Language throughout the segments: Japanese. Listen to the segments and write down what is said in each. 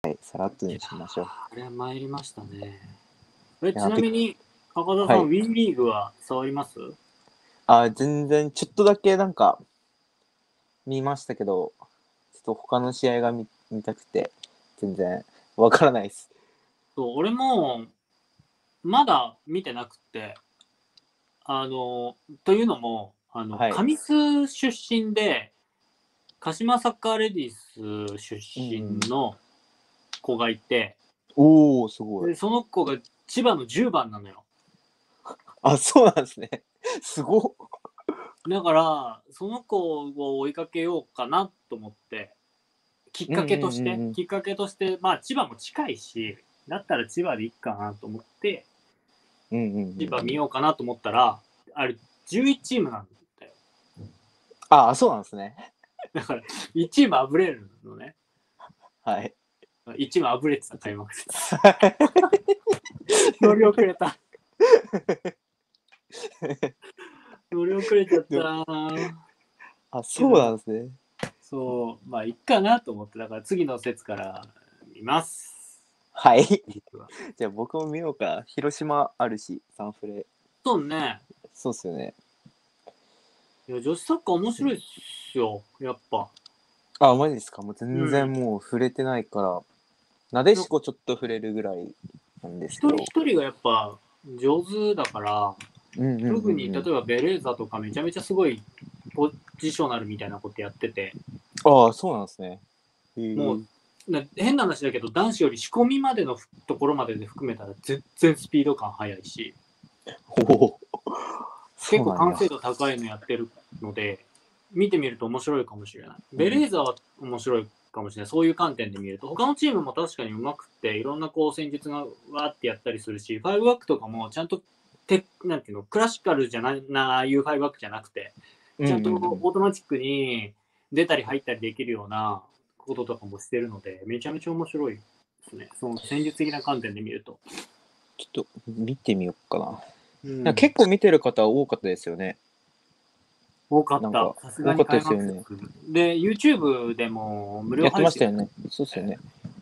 はい、さらっとにしましょう。 あれは参りましたね。ちやなみに、赤田さん、 はいウィンリーグは触ります？ 全然ちょっとだけなんか見ましたけど、ちょっと他の試合が見たくて、全然わからないです。 そう、俺も、まだ見てなくて、というのも、 はい。 神栖出身で、鹿島サッカーレディース出身の子がいて、 おー、すごい。 で、その子が千葉の10番なのよ。 あ、そうなんですね。すごっ。 だから、その子を追いかけようかなと思って、きっかけとして、まあ千葉も近いし、だったら千葉でいいかなと思って、千葉見ようかなと思ったら、あれ11チームなんだよ。 あ、そうなんですね。 だから、1チームあぶれるのね。 はい。 1チームあぶれてた開幕戦。乗り遅れた。乗り遅れちゃったな。 あ、そうなんですね。 そう、まあいっかなと思って、だから次の節から見ます。 はい。じゃあ僕も見ようか。広島あるし、サンフレ。 そうね。 そうっすよね。 いや、女子サッカー面白いっすよ、やっぱ。 あ、マジですか。もう全然もう触れてないから、なでしこちょっと触れるぐらいなんですけど。 一人一人がやっぱ上手だから、特に例えばベレーザとかめちゃめちゃすごいポジショナルみたいなことやってて、 ああ、そうなんですね。 もう変な話だけど、男子より仕込みまでのところまでで含めたら全然スピード感速いし、結構完成度高いのやってるので、見てみると面白いかもしれない。ベレーザは面白いかもしれない。そういう観点で見ると。他のチームも確かに上手くて、いろんなこう戦術がわーってやったりするし、5バックとかもちゃんとなんていうの、クラシカルじゃないな、いう5バックじゃなくて、ちゃんとオートマチックに出たり入ったりできるようなこととかもしてるので、めちゃめちゃ面白いですね。その戦術的な観点で見ると。 ちょっと見てみようかな。結構見てる方多かったですよね。 多かった。さすがに開幕節。で、YouTube でも無料やってましたよね。そうっすよね。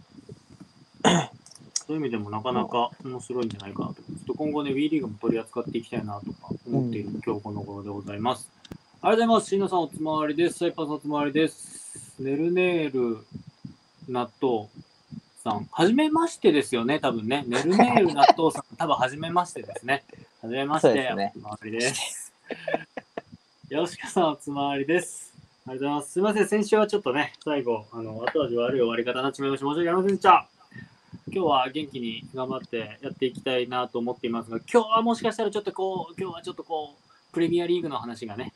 そういう意味でもなかなか面白いんじゃないかなと。ちょっと今後ね、WE リーグも取り扱っていきたいなとか思っている今日この頃でございます。ありがとうございます。しんのさんおつまわりです。サイパーさんおつまわりです。ネルネール納豆さん。はじめましてですよね、多分ね。ネルネール納豆さん、多分はじめましてですね。はじめまして、おつまわりです。よしかさんおつまわりです。ありがとうございます。すいません、先週はちょっとね、最後、後味悪い終わり方になってしまいました。申し訳ありませんでした。今日は元気に頑張ってやっていきたいなと思っていますが、今日はもしかしたらちょっとこう、プレミアリーグの話がね、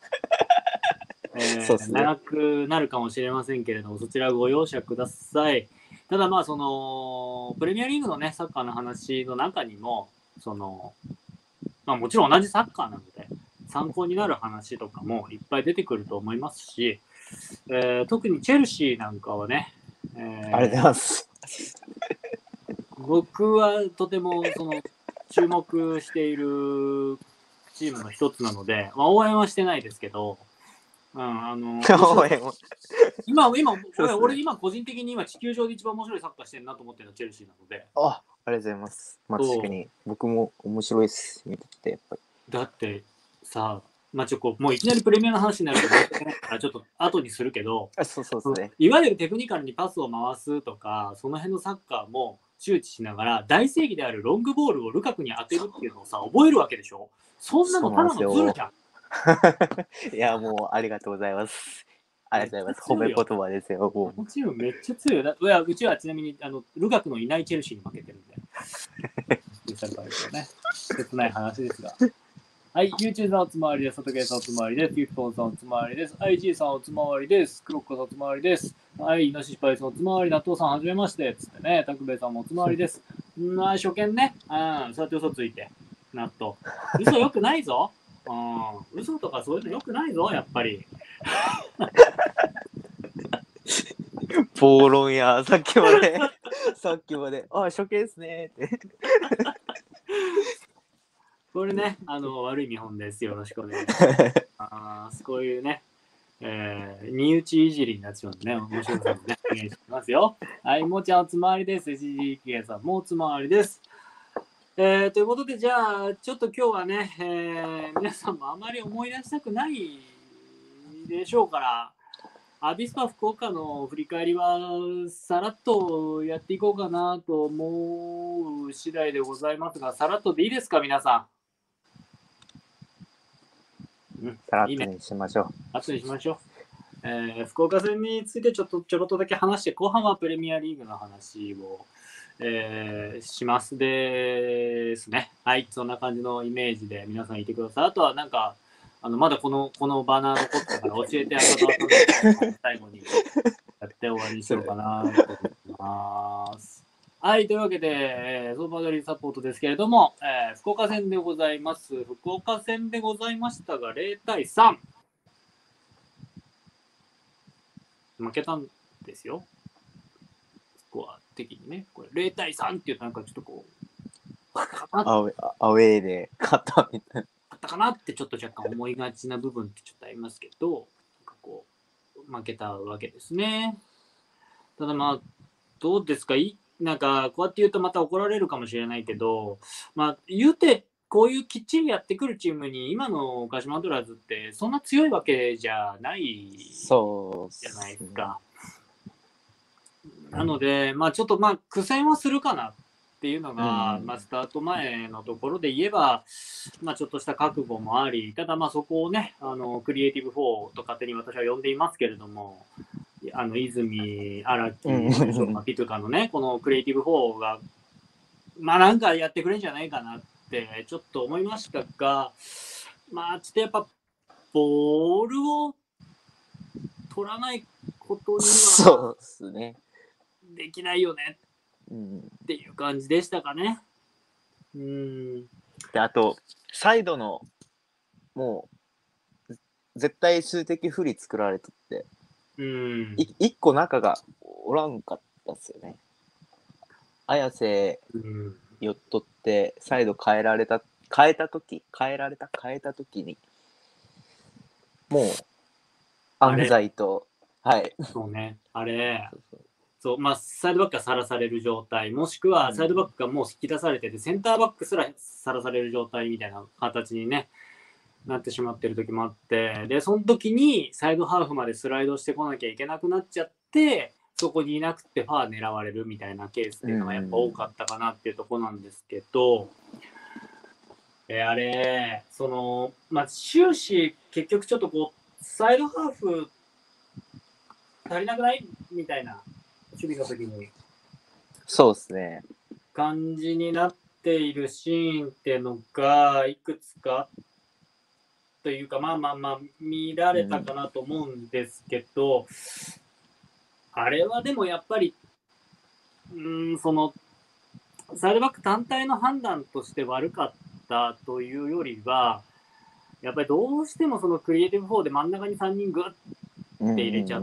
長くなるかもしれませんけれども、そちらご容赦ください。ただまあ、その、プレミアリーグのね、サッカーの話の中にも、その、まあもちろん同じサッカーなので、参考になる話とかもいっぱい出てくると思いますし、特にチェルシーなんかはね、 ありがとうございます。 僕はとてもその注目しているチームの一つなので、まあ、応援はしてないですけど、俺今個人的に今地球上で一番面白いサッカーしてるなと思ってるのはチェルシーなので。 ありがとうございます。まあ確かに僕も面白いです。見ててやっぱり。 だってさ、まあもういきなりプレミアの話になるからちょっと後にするけど、 そうですね。 いわゆるテクニカルにパスを回すとか、その辺のサッカーも周知しながら、大正義であるロングボールをルカクに当てるっていうのをさ、覚えるわけでしょ。そんなのただのズルじゃん。 いや、もうありがとうございます。ありがとうございます。褒め言葉ですよ。 このチームめっちゃ強いよ。いや、うちはちなみにルカクのいないチェルシーに負けてるんで。切ない話ですが。はい、YouTube さんおつまわりです。佐竹さんおつまわりです。ゆきぽんさんおつまわりです。IG さんおつまわりです。クロッコさんおつまわりです。はい、イノシシパイさんおつまわり。納豆さんはじめまして。つってね、タクベイさんもおつまわりです。まあ、初見ね。そうやって嘘ついて。納豆。嘘よくないぞ。嘘とかそういうのよくないぞ、やっぱり。 暴論や、さっきまで、初見ですねって。 これね、悪い見本です。よろしくお願いします。こういうね、 身内いじりになっちまうんでね、面白さもね、お願いしますよ。はい、もーちゃんおつまわりです。SGK さんもおつまわりです。ということで、じゃあ、ちょっと今日はね、皆さんもあまり思い出したくないでしょうから、アビスパ福岡の振り返りはさらっとやっていこうかなと思う次第でございますが、さらっとでいいですか、皆さん。 さらっといいね。 にしましょう。 後にしましょう。福岡戦についてちょろっとだけ話して、後半はプレミアリーグの話を、しますですね。はい、そんな感じのイメージで皆さんいてください。あとはなんか、まだこのバナー残ってたから教えて赤澤さんの最後にやって終わりにしようかなと思います。はい、というわけで、相場取りサポートですけれども、福岡戦でございます。福岡戦でございましたが、0対3。負けたんですよ。スコア的にね。これ0対3っていうとなんかちょっとこう、 アウェーで勝ったみたいな。 あったかなってちょっと若干思いがちな部分ってちょっとありますけど、なんかこう負けたわけですね。ただまあ、どうですか、なんかこうやって言うとまた怒られるかもしれないけど、まあ言うて、こういうきっちりやってくるチームに今の鹿島アントラーズってそんな強いわけじゃないそうじゃないですか。なので、まあちょっとまあ苦戦はするかなっていうのが、まあスタート前のところで言えば、まあちょっとした覚悟もあり、ただまあそこをね、クリエイティブ4と勝手に私は呼んでいますけれども、泉、荒木、ピトゥカのね、このクリエイティブ4が、まあなんかやってくれるんじゃないかなってちょっと思いましたが、まあちょっとやっぱ、ボールを取らないことにはできないよねっていう感じでしたかね。 で、あと、サイドの、もう、絶対数的不利作られとって、一個中がおらんかったっすよね。綾瀬よっとって、サイド変えた時に、もう、安西と、はい。 そうね、あれ、そうまあ、サイドバックがさらされる状態、もしくはサイドバックがもう引き出されてて、センターバックすらさらされる状態みたいな形にね、なってしまってる時もあって、で、その時にサイドハーフまでスライドしてこなきゃいけなくなっちゃって、そこにいなくてファー狙われるみたいなケースっていうのがやっぱ多かったかなっていうところなんですけど、あれ、まあ、終始結局ちょっとこう、サイドハーフ足りなくないみたいな守備の時に。 そうですね。 感じになっているシーンっていうのがいくつかというか、まあ見られたかなと思うんですけど、あれはでもやっぱり、サイドバック単体の判断として悪かったというよりは、やっぱりどうしてもそのクリエイティブ4で真ん中に3人グッって入れちゃって、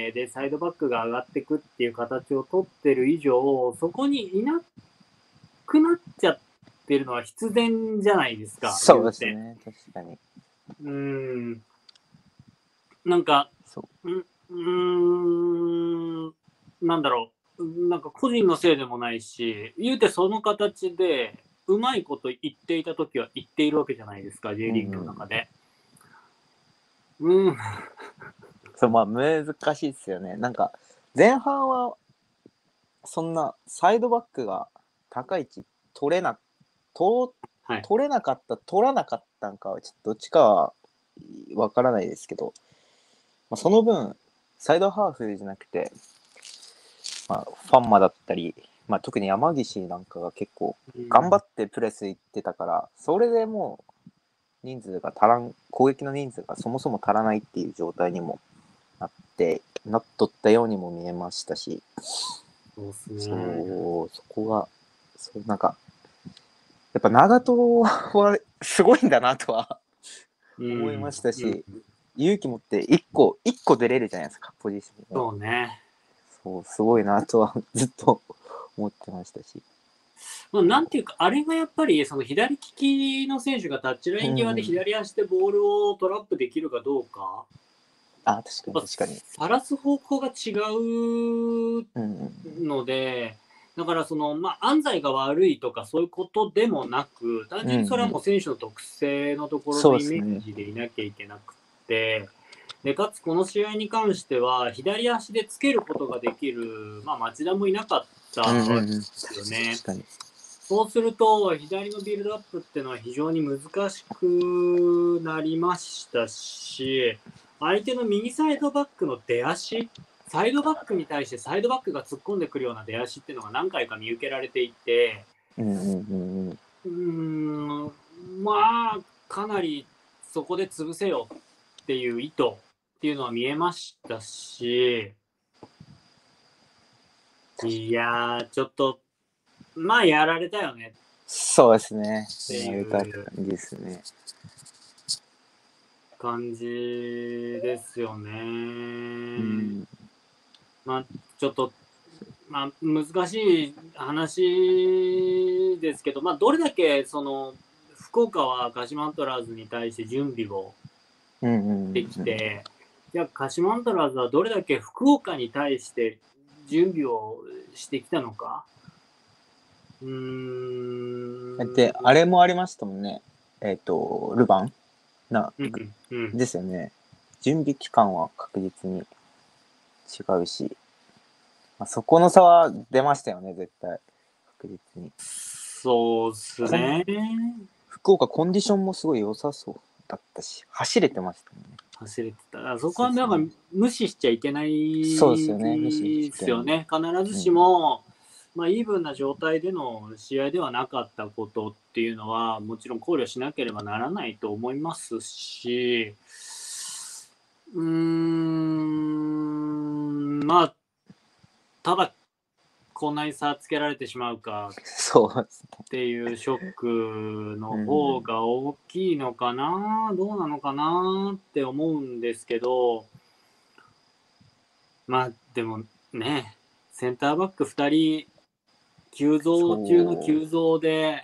で、サイドバックが上がっていくっていう形を取ってる以上、そこにいなくなっちゃってるのは必然じゃないですか。 そうですね、確かに。 なんか、なんだろう、なんか個人のせいでもないし、言うてその形で、うまいこと言っていたときは言っているわけじゃないですか、J リーグの中で。 そう、まあ難しいですよね。なんか、前半は、そんなサイドバックが高い位置取れなかった、取らなかったんかは、ちょっとどっちかはわからないですけど、まあ、その分、サイドハーフじゃなくて、まあ、ファンマだったり、まあ、特に山岸なんかが結構頑張ってプレス行ってたから、それでもう人数が足らん、攻撃の人数がそもそも足らないっていう状態にもなっとったようにも見えましたし、 そうそこが、なんか、やっぱ長友はすごいんだなとは思いましたし、勇気持って1個出れるじゃないですか、ポジション。 そうね。 そう、すごいなとはずっと思ってましたし。 なんていうか、あれがやっぱりその左利きの選手がタッチライン際で左足でボールをトラップできるかどうかあ、確かに確かに。 晒す方向が違ううんので、だから安西が悪いとかそういうことでもなく、単純にそれはもう選手の特性のところのイメージでいなきゃいけなくて、でかつこの試合に関しては左足でつけることができる、町田もいなかったわけですよね。 確かに。 そうすると左のビルドアップっていうのは非常に難しくなりましたし、相手の右サイドバックの出足、サイドバックに対してサイドバックが突っ込んでくるような出足っていうのが何回か見受けられていて、かなりそこで潰せよっていう意図っていうのは見えましたし、いやー、ちょっと、やられたよね。 そうですね。 やられたって感じですね。 感じですよね。ちょっと、難しい話ですけど、どれだけ福岡は鹿島アントラーズに対して準備をできて、じゃあ鹿島アントラーズはどれだけ福岡に対して準備をしてきたのか。 で、あれもありましたもんね。ルヴァンですよね。準備期間は確実に違うし、そこの差は出ましたよね、絶対。確実に。 そうっすね。 福岡コンディションもすごい良さそうだったし、走れてましたもんね。 走れてた。そこはなんか無視しちゃいけないですよね。無視ですよね。必ずしも、イーブンな状態での試合ではなかったことっていうのはもちろん考慮しなければならないと思いますし、ただこんなに差つけられてしまうかっていうショックの方が大きいのかな、どうなのかなって思うんですけど、でもね、センターバック2人急増中の急増で、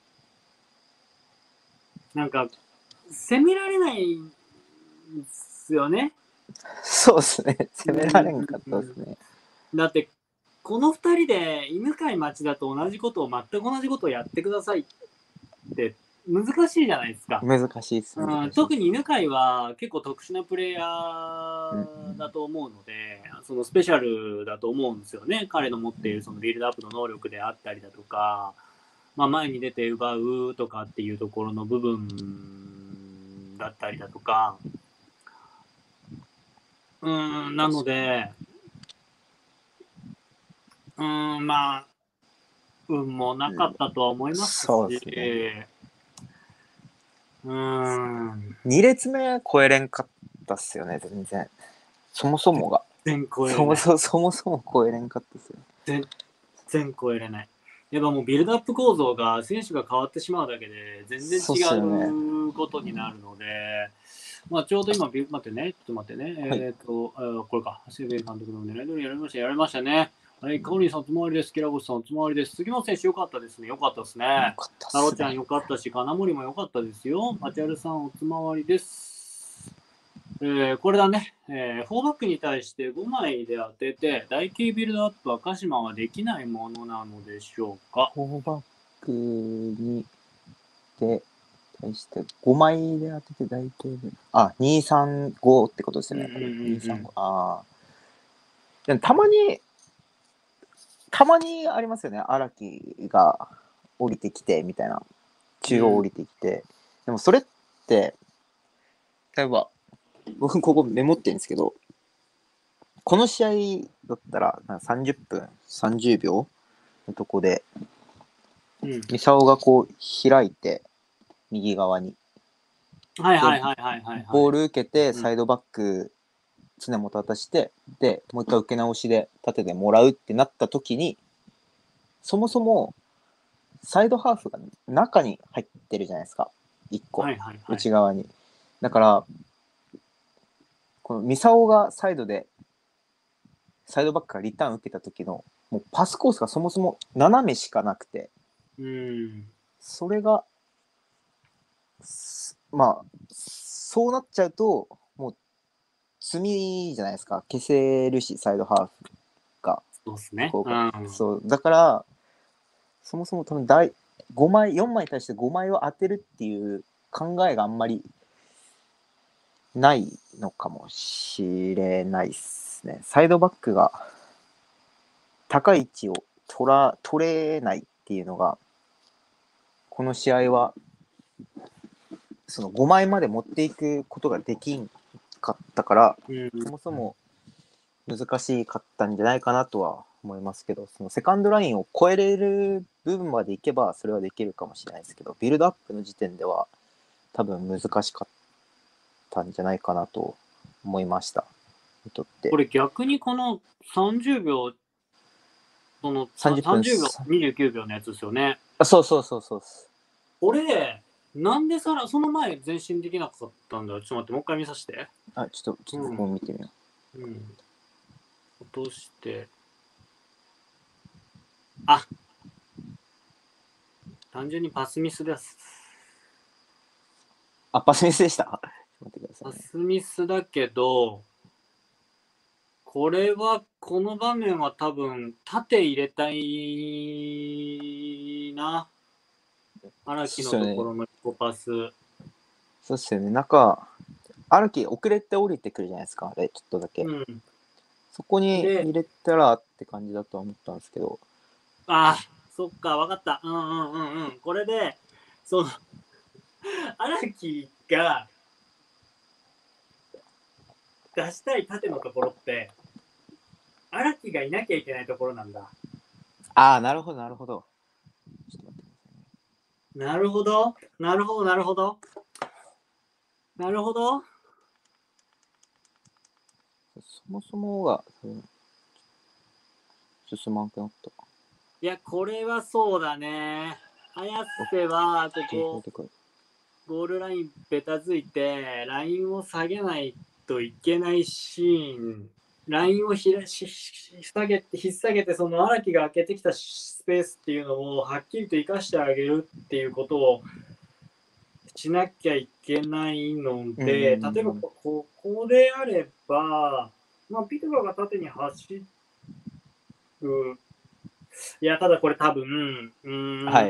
なんか攻められないんですよね。 そうですね。攻められんかったですね。 だってこの2人で犬飼町田と全く同じことをやってくださいって難しいじゃないですか。 難しいです、 特に犬飼は結構特殊なプレイヤーだと思うので、そのスペシャルだと思うんですよね。彼の持っているそのビルドアップの能力であったりだとか、前に出て奪うとかっていうところの部分だったりだとか、なので、運もなかったとは思いますし、 そうですね。 2 列目超えれんかったっすよね、全然。そもそもが。そもそも超えれんかったっすよ。 全然超えれない。やっぱもうビルドアップ構造が選手が変わってしまうだけで全然違うことになるので、ちょうど今、待ってね。これか。長谷部監督の狙い通りやられましたね。はい、カオリンさん、つまわりです。キラゴスさん、つまわりです。杉本選手、よかったですね。よかったですね。タロちゃん、よかったし、金森もよかったですよ。マチャルさん、おつまわりです。これだね、4バックに対して5枚で当てて、大形ビルドアップは鹿島はできないものなのでしょうか。 4バックにで対して5枚で当てて大形ビルド、235ってことですよね。235。でもたまにありますよね。荒木が降りてきてみたいな、中央降りてきて、でもそれって例えば僕ここメモってるんですけど、この試合だったら30分30秒のとこで、ミサオがこう開いて右側にボール受けてサイドバック常本渡して、でもう一回受け直しで縦でもらうってなった時に、そもそもサイドハーフが中に入ってるじゃないですか、1個、内側に。だからこのミサオがサイドでサイドバックがリターン受けた時のもうパスコースがそもそも斜めしかなくて、それがそうなっちゃうともう隅じゃないですか。消せるし、サイドハーフが。 そうですね。 そうだから、そもそも多分5枚、4枚に対して5枚を当てるっていう考えがあんまりないのかもしれないですね。サイドバックが高い位置を取れないっていうのが、この試合はその5枚まで持っていくことができんかったから、そもそも難しかったんじゃないかなとは思いますけど、そのセカンドラインを超えれる部分までいけばそれはできるかもしれないですけど、ビルドアップの時点では多分難しかったんじゃないかなと思いました。にとって。 これ逆にこの30秒、その 30分秒、29秒のやつですよね。 そうそうそうそう。 これ、なんでその前前進できなかったんだろう。ちょっと待って、もう一回見させて。 ちょっと僕も見てみよう。落として。単純にパスミスです。 パスミスでした。待ってください、 パスミスだけど、この場面は多分、縦入れたいな。荒木のところの1パス。 そうっすよね。荒木遅れて降りてくるじゃないですか、あれ、ちょっとだけ。そこに入れたらって感じだとは思ったんですけど。 そっか、わかった。これで、荒木が出したい縦のところって、荒木がいなきゃいけないところなんだ。 なるほど、なるほど。ちょっと待ってくださいね。 なるほど。 そもそもが、進まんくなった。 いや、これはそうだね。綾瀬は、ここ、ゴールラインべたついて、ラインを下げないといけないシーン、ラインを引っ提げて、その荒木が開けてきたスペースっていうのをはっきりと生かしてあげるっていうことをしなきゃいけないので、例えばここであれば、ピトカが縦に走る。いや、ただこれ多分、 はい。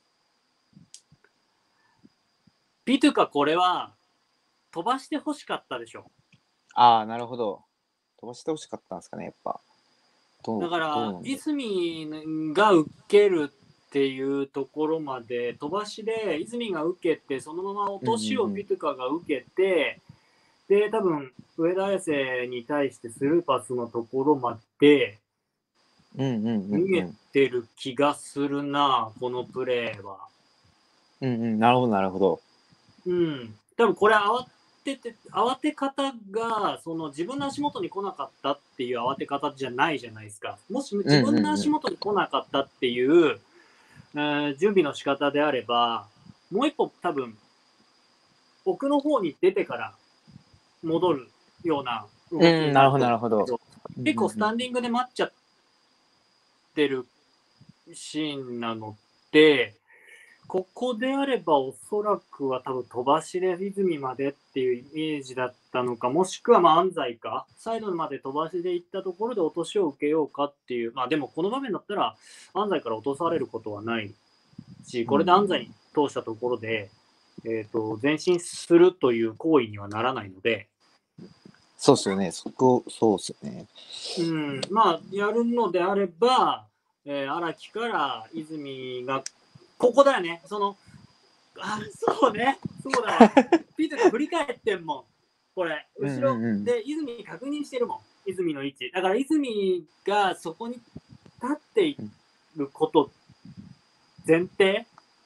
ピトカこれは飛ばしてほしかったでしょ。 なるほど。飛ばしてほしかったんですかね、やっぱ。 だから、泉が受けるっていうところまで、飛ばしで泉が受けて、そのまま落としをピトカが受けて、で、多分、上田綺世に対してスルーパスのところまで、見えてる気がするな、このプレーは。 なるほど、なるほど。 多分これ慌て方が、自分の足元に来なかったっていう慌て方じゃないじゃないですか。もし自分の足元に来なかったっていう、準備の仕方であれば、もう一歩多分、奥の方に出てから戻るような動きになると思うんですけど、 なるほど。 結構スタンディングで待っちゃってるシーンなので、ここであればおそらくは多分飛ばしで泉までっていうイメージだったのか、もしくは安西か、サイドまで飛ばしで行ったところで落としを受けようかっていう、でもこの場面だったら安西から落とされることはないし、これで安西に通したところで、前進するという行為にはならないので、 そうっすよね、そうっすよね。 やるのであれば、荒木から泉が、ここだよね。そうね。そうだわ。ピートが振り返ってんもん。これ、後ろで泉確認してるもん。泉の位置。だから泉がそこに立っていること前提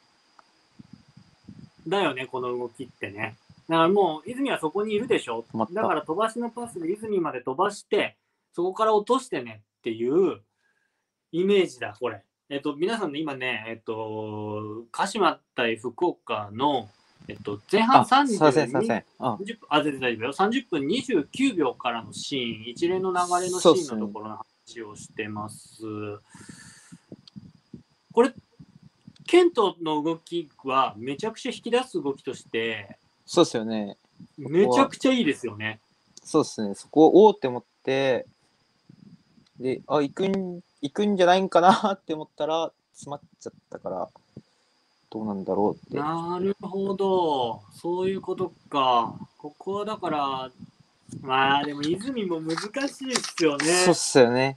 だよね、この動きってね。だからもう泉はそこにいるでしょ。だから飛ばしのパスで泉まで飛ばして、そこから落としてねっていうイメージだ、これ。皆さんね、今ね、鹿島対福岡の、前半30分、全然大丈夫よ。30分29秒からのシーン、一連の流れのシーンのところの話をしてます。これ、ケントの動きはめちゃくちゃ引き出す動きとして、 そうですよね。 めちゃくちゃいいですよね。 そうですね、そこをおーって思って、で、行くんじゃないんかなって思ったら、詰まっちゃったから、どうなんだろうって。 なるほど。そういうことか。ここはだから、まあでも泉も難しいっすよね。 そうっすよね。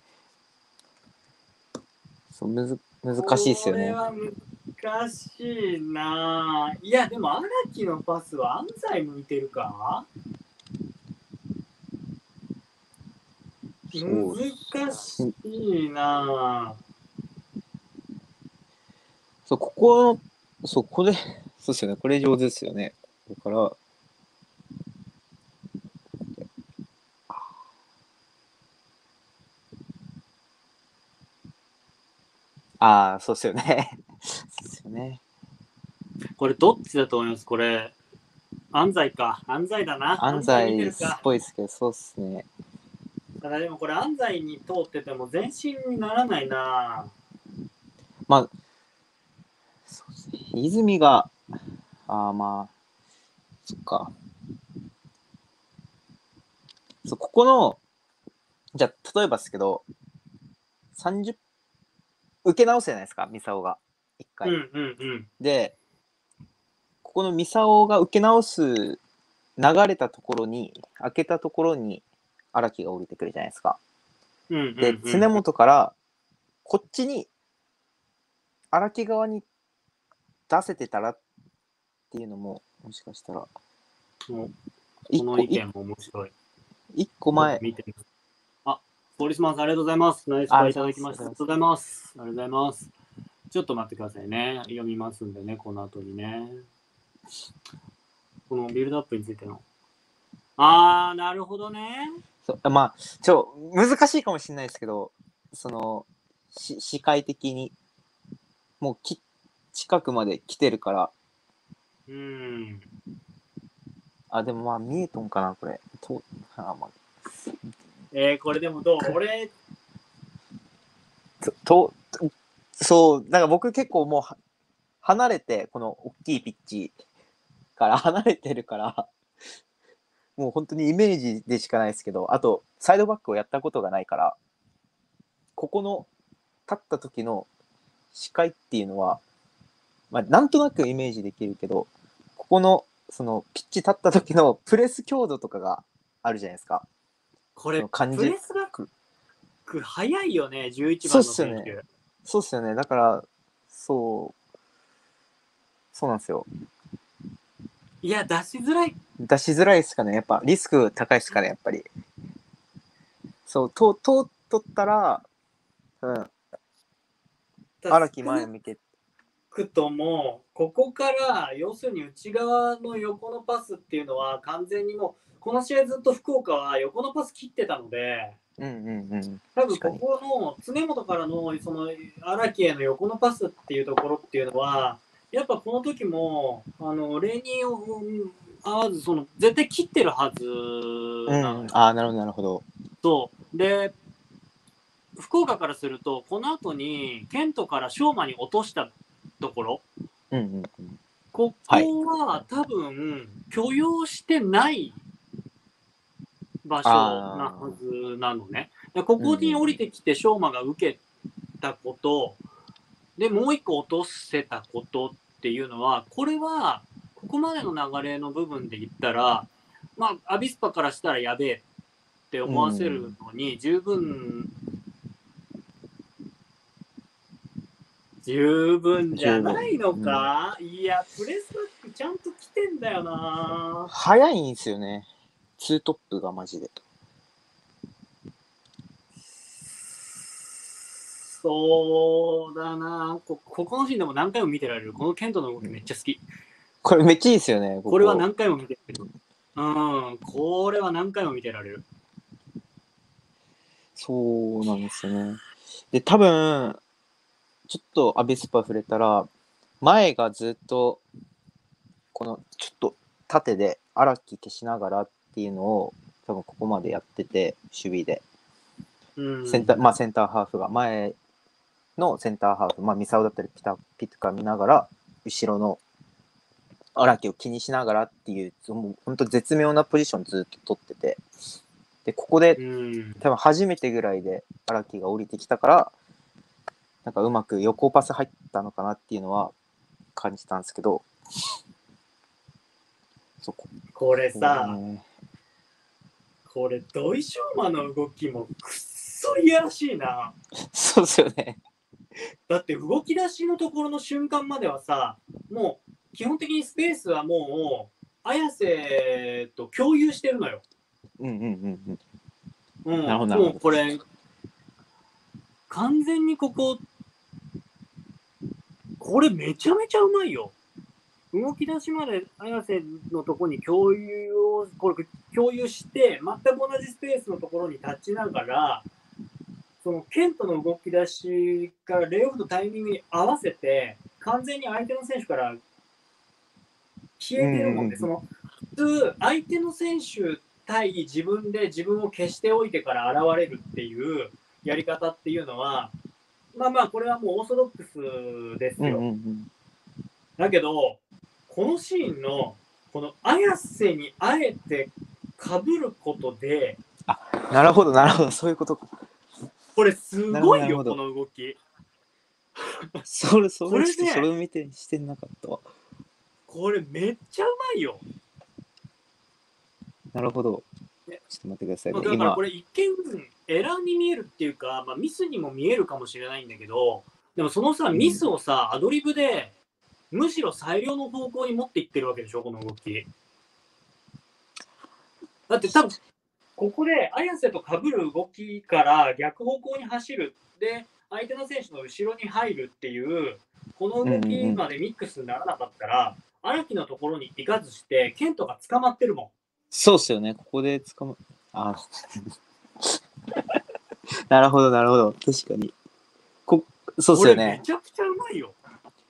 そう、難しいっすよね。 これは難しいな。いや、でも荒木のパスは安西向いてるか？ そう難しいな。 そう、ここ、そう、これ、そうっすよね。これ上手ですよね。だから、ああ、そうっすよね。そうっすよね。 これどっちだと思います？これ、安西か。安西だな。 安安西見て西っるか。 ぽいですけど、そうっすね。 ただでもこれ安西に通ってても前進にならないな。 まあ、そうっすね。泉が、まあ、そっか。そう、ここの、じゃあ、例えばですけど、30、受け直すじゃないですか、ミサオが。一回。 うんうんうん。 で、ここのミサオが受け直す、流れたところに、開けたところに、荒木が降りてくるじゃないですか。 うんうんで、 うん。 常本から、こっちに、荒木側に出せてたらっていうのも、もしかしたら、 こ一個、 の意見も面白い。 一個ちょっと前、 見てみます。あ、ポリスマンさんありがとうございます。ナイスパーいただきました。ありがとうございます。ありがとうございます。ちょっと待ってくださいね。読みますんでね、この後にね。このビルドアップについての。なるほどね。 まあ、難しいかもしれないですけど、その、視界的に、もう近くまで来てるから、でもまあ、見えとんかな、これ。まあ、 これでもどう？俺、 そう、だから僕結構もう離れて、この大きいピッチから離れてるから、もう本当にイメージでしかないですけど、あと、サイドバックをやったことがないから、ここの立った時の視界っていうのは、まあ、なんとなくイメージできるけど、ここの、その、ピッチ立った時のプレス強度とかがあるじゃないですか。 これ、 感じ。 プレスバック早いよね、11 そうっ番の選手。 すよね。そうっすよね。だから、そうなんですよ。 いや、出しづらい。 出しづらいですかね。やっぱ、リスク高いですかね、やっぱり。そう、通っとったら、荒木前向け。 とも、ここから要するに内側の横のパスっていうのは完全にもうこの試合ずっと福岡は横のパス切ってたので、多分ここの常本からのその荒木への横のパスっていうところっていうのはやっぱこの時も例に合わずその絶対切ってるはずなのよ。 なるほどなるほど。 そうで福岡からするとこの後にケントから昌磨に落としたところ、ここは多分許容してない場所なはずなのね。でここに降りてきて昌磨が受けたことでもう一個落とせたことっていうのはこれはここまでの流れの部分で言ったらまあアビスパからしたらやべえって思わせるのに十分じゃないのか、いや、プレスバックちゃんと来てんだよな。 早いんですよね。ツートップがマジで。 そうだな。ここのシーンでも何回も見てられる。このケントの動きめっちゃ好き。 これめっちゃいいですよね。 これは何回も見てられる。これは何回も見てられる。 そうなんですよね。で、多分、ちょっとアビスパ触れたら、前がずっと、このちょっと縦で荒木消しながらっていうのを、多分ここまでやってて、守備で。センターハーフが、前のセンターハーフ、ミサオだったりピッカ見ながら、後ろの荒木を気にしながらっていう、もう本当絶妙なポジションずっと取ってて、でここで多分初めてぐらいで荒木が降りてきたから、なんかうまく横パス入ったのかなっていうのは感じたんですけど、 これさ、これ土井翔馬の動きもくっそいやらしいな。 そうですよね。 だって動き出しのところの瞬間まではさ、もう基本的にスペースはもう綾瀬と共有してるのよ。なるほど。もうこれ完全にこれめちゃめちゃうまいよ。動き出しまで綾瀬のところに共有して、全く同じスペースのところに立ちながら、そのケントの動き出しからレイオフのタイミングに合わせて、完全に相手の選手から消えてるもんで、その普通、相手の選手対自分で自分を消しておいてから現れるっていうやり方っていうのは、これはもうオーソドックスですよ。だけど、このシーンのこの綾瀬にあえてかぶることで、 なるほどそういうことか。 これすごいよ、この動き。 それを見てしてなかったわ。 これめっちゃうまいよ。 なるほど。ちょっと待ってくださいね。 だからこれ一見エラーに見えるっていうか、ミスにも見えるかもしれないんだけど、でもそのさ、ミスをさ、アドリブでむしろ最良の方向に持っていってるわけでしょ、この動き。だって多分ここで綾瀬と被る動きから逆方向に走る、で相手の選手の後ろに入るっていうこの動きまでミックスにならなかったら、荒木のところに行かずしてケントが捕まってるもん。 そうっすよね、ここでなるほど確かにそうっすよね。 めちゃくちゃうまいよ。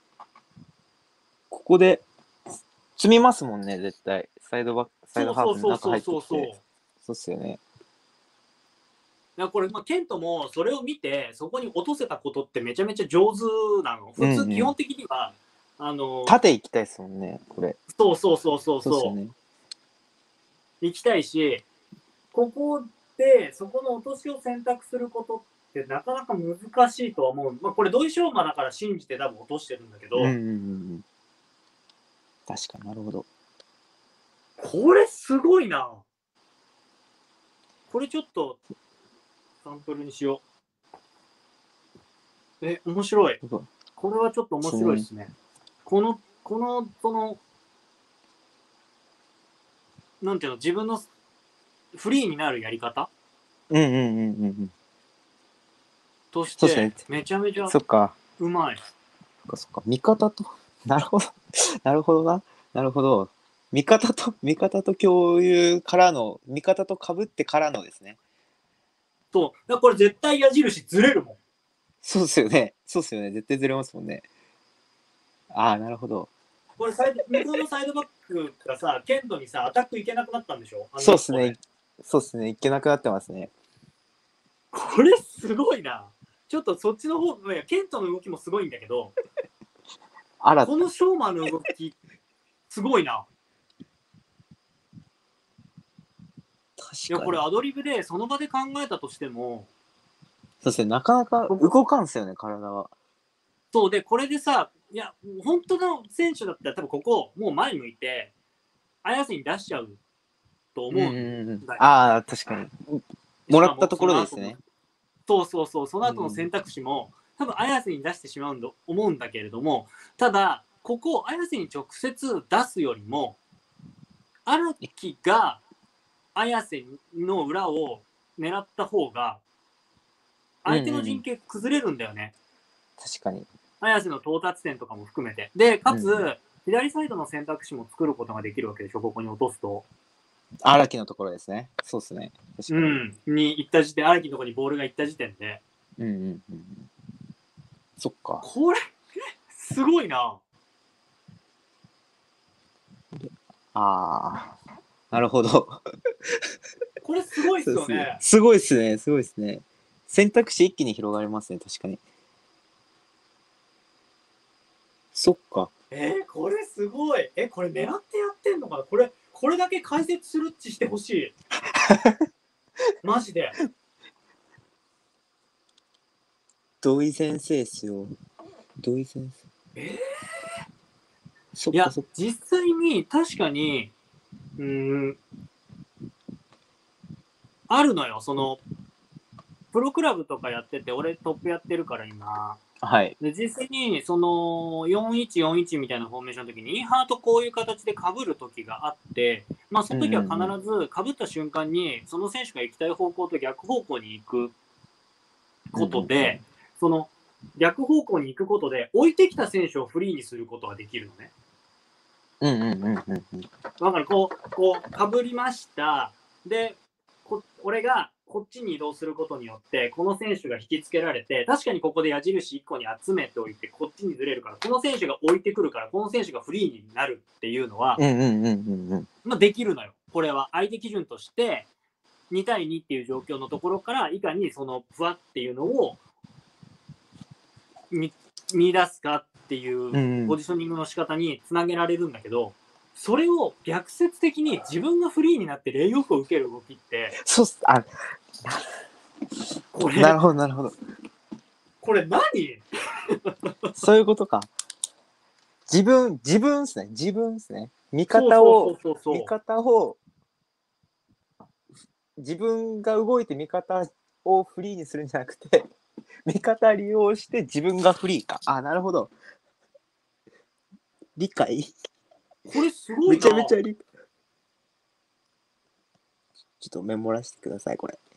ここで積みますもんね、絶対。サイドハーフの中入ってきて。そうっすよね。 これ、ケントもそれを見てそこに落とせたことってめちゃめちゃ上手なの。普通、基本的には縦行きたいですもんね、これ。 そう、ね、行きたいし、ここでそこの落としを選択することってなかなか難しいとは思う。これ土井翔馬だから信じて多分落としてるんだけど、 確かに、なるほど。 これすごいな。これちょっとサンプルにしよう。面白い。これはちょっと面白いですね。このそのなんていうの、自分のフリーになるやり方としてめちゃめちゃうまい。 そっか、味方となるほど。味方と共有からの、味方と被ってからのですね。 そう。だからこれ絶対矢印ずれるもん。 そうですよね。絶対ずれますもんね。なるほど。 これ向こうのサイドバックがさ、ケントにさ、アタックいけなくなったんでしょ？ そうですね。いけなくなってますね。 これすごいな。ちょっとそっちの方、ケントの動きもすごいんだけど、このショーマンの動き、すごいな。いや、これアドリブでその場で考えたとしても、 そうですね、なかなか動かんすよね、体は。 そうで、これでさ、いや、本当の選手だったら多分ここ、もう前向いて、綾瀬に出しちゃうと思うんだよ。 確かに。もらったところですね。 そう、その後の選択肢も、多分綾瀬に出してしまうと思うんだけれども、ただ、ここを綾瀬に直接出すよりも、荒木が綾瀬の裏を狙った方が、相手の陣形崩れるんだよね。 確かに。 綾瀬の到達点とかも含めて。で、かつ、左サイドの選択肢も作ることができるわけでしょ、ここに落とすと。 荒木のところですね。そうですね。 に行った時点、荒木のところにボールが行った時点で。 そっか。 これ、すごいな。 なるほど。 これすごいっすよね。 すごいっすね。選択肢一気に広がりますね、確かに。そっか。 これすごい。これ狙ってやってんのかな。これだけ解説するっちしてほしい。マジで。 土井先生っすよ。土井先生。そっいやかそっか。 実際に確かにあるのよ。そのプロクラブとかやってて、俺トップやってるから今。 はい。 で実際にその4141みたいなフォーメーションの時にインハートこういう形で被る時があって、まあその時は必ず被った瞬間にその選手が行きたい方向と逆方向に行くことで、その逆方向に行くことで置いてきた選手をフリーにすることができるのね。だからこう被りました。で俺がこっちに移動することによってこの選手が引きつけられて、確かにここで矢印1個に集めておいてこっちにずれるから、この選手が置いてくるからこの選手がフリーになるっていうのはまあできるのよ。これは相手基準として2対2っていう状況のところからいかにそのふわっていうのを見出すかっていうポジショニングの仕方につなげられるんだけど、それを逆説的に自分がフリーになってレイオフを受ける動きって、 そうっす。 これなるほどなるほど。 これ何？ そういうことか。自分っすね。自分っすね。味方を自分が動いて味方をフリーにするんじゃなくて、味方利用して自分がフリーか。なるほど。理解。 これすごいな。 めちゃめちゃ理解。ちょっとメモらせてください、これ。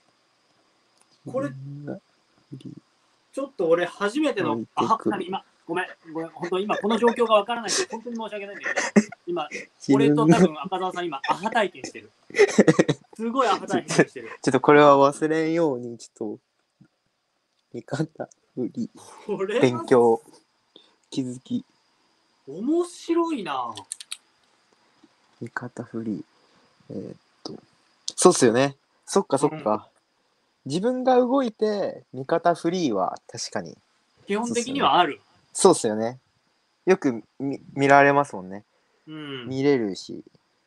ちょっと俺初めての今ごめん本当今この状況がわからないけど本当に申し訳ないんだけど、今俺と多分赤澤さん今アハ体験してる。すごいアハ体験してる。 ちょっとこれは忘れんようにちょっと味方フリー勉強気づき面白いな。 味方フリーそうっすよね。そっかそっか、自分が動いて味方フリーは確かに基本的にはある。 そうっすよね。よく見られますもんね。見れるし、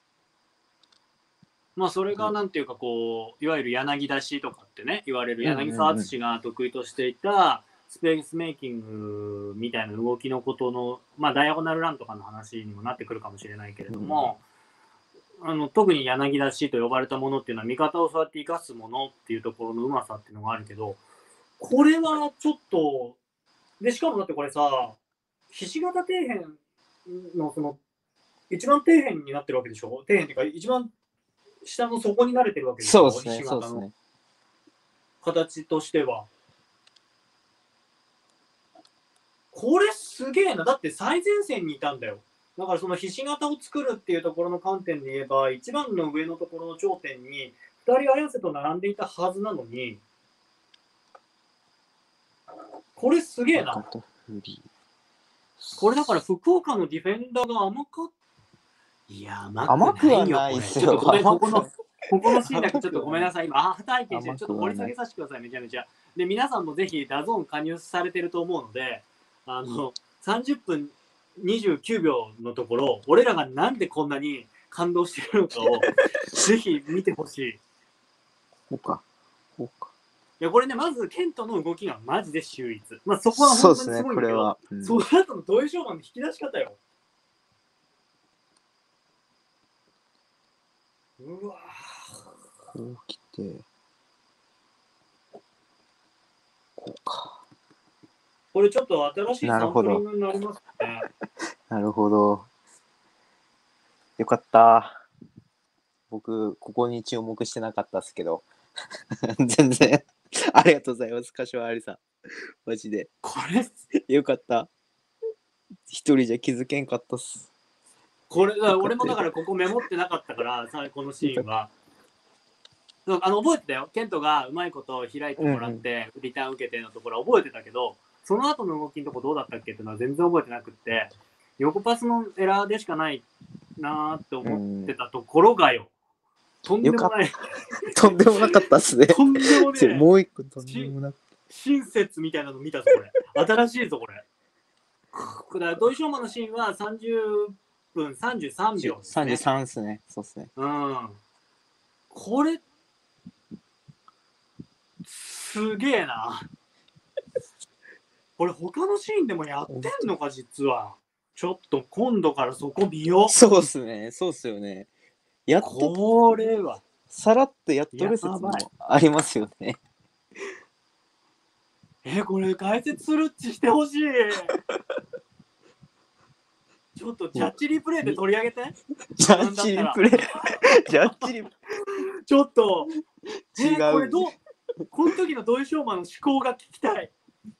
まあそれがなんていうかこういわゆる柳出しとかってね言われる柳沢敦が得意としていたスペースメイキングみたいな動きのことの、まあダイアゴナルランとかの話にもなってくるかもしれないけれども、特に柳出しと呼ばれたものっていうのは味方をそうやって生かすものっていうところのうまさっていうのがあるけど、これはちょっとで、しかもだってこれさ、ひし形底辺のその一番底辺になってるわけでしょ。底辺っていうか一番下の底に慣れてるわけでしょ。 そうですね。そうですね。 形としては。これすげえな。だって最前線にいたんだよ。だからそのひし形を作るっていうところの観点で言えば、一番の上のところの頂点に2人綾瀬と並んでいたはずなのに、これすげえな。これだから福岡のディフェンダーが甘かった。いや、甘くはないですよ。ここのシーンだけちょっとごめんなさい。今、体験して、ちょっと掘り下げさせてください、めちゃめちゃ。で、皆さんもぜひ、ダゾーン加入されてると思うので、30分29秒のところ、俺らがなんでこんなに感動してるのかを、ぜひ見てほしい。 こうか。 いや、これね、まず、ケントの動きがマジで秀逸。まあ、そこは本当にすごいんだけど、その後の土井翔馬の引き出し方よ。うわこう来て、こうか。 これちょっと新しいサンプリングになりますね。 なるほど。よかった。僕、ここに注目してなかったですけど。全然。ありがとうございます、柏有さん。マジで。 これ、 よかった。一人じゃ気づけんかったっす。 これ、俺もだからここメモってなかったから、このシーンは。覚えてたよ。ケントがうまいこと開いてもらって、リターン受けてのところは覚えてたけど、その後の動きのとこどうだったっけっていうのは全然覚えてなくって、横パスのエラーでしかないなーって思ってたところがよ。とんでもない。 とんでもなかったっすね。 とんでもねえ。 もう一個とんでもなく。 親切みたいなの見たぞ、これ。新しいぞ、これ。 だから土井翔馬のシーンは30分33秒ですね。 33ですね。そうですね。 うん。これ、すげえな。これ他のシーンでもやってんのか、実は。ちょっと今度からそこ見よう。 そうっすね。そうっすよね。やっと、 これは。 さらっとやっとる説もありますよね。 これ解説するっちしてほしい。ちょっとジャッジリプレイで取り上げて。 ジャッジリプレイ。ジャッジリプレイ。 ちょっと。 違う。 これこの時の土井翔馬の思考が聞きたい。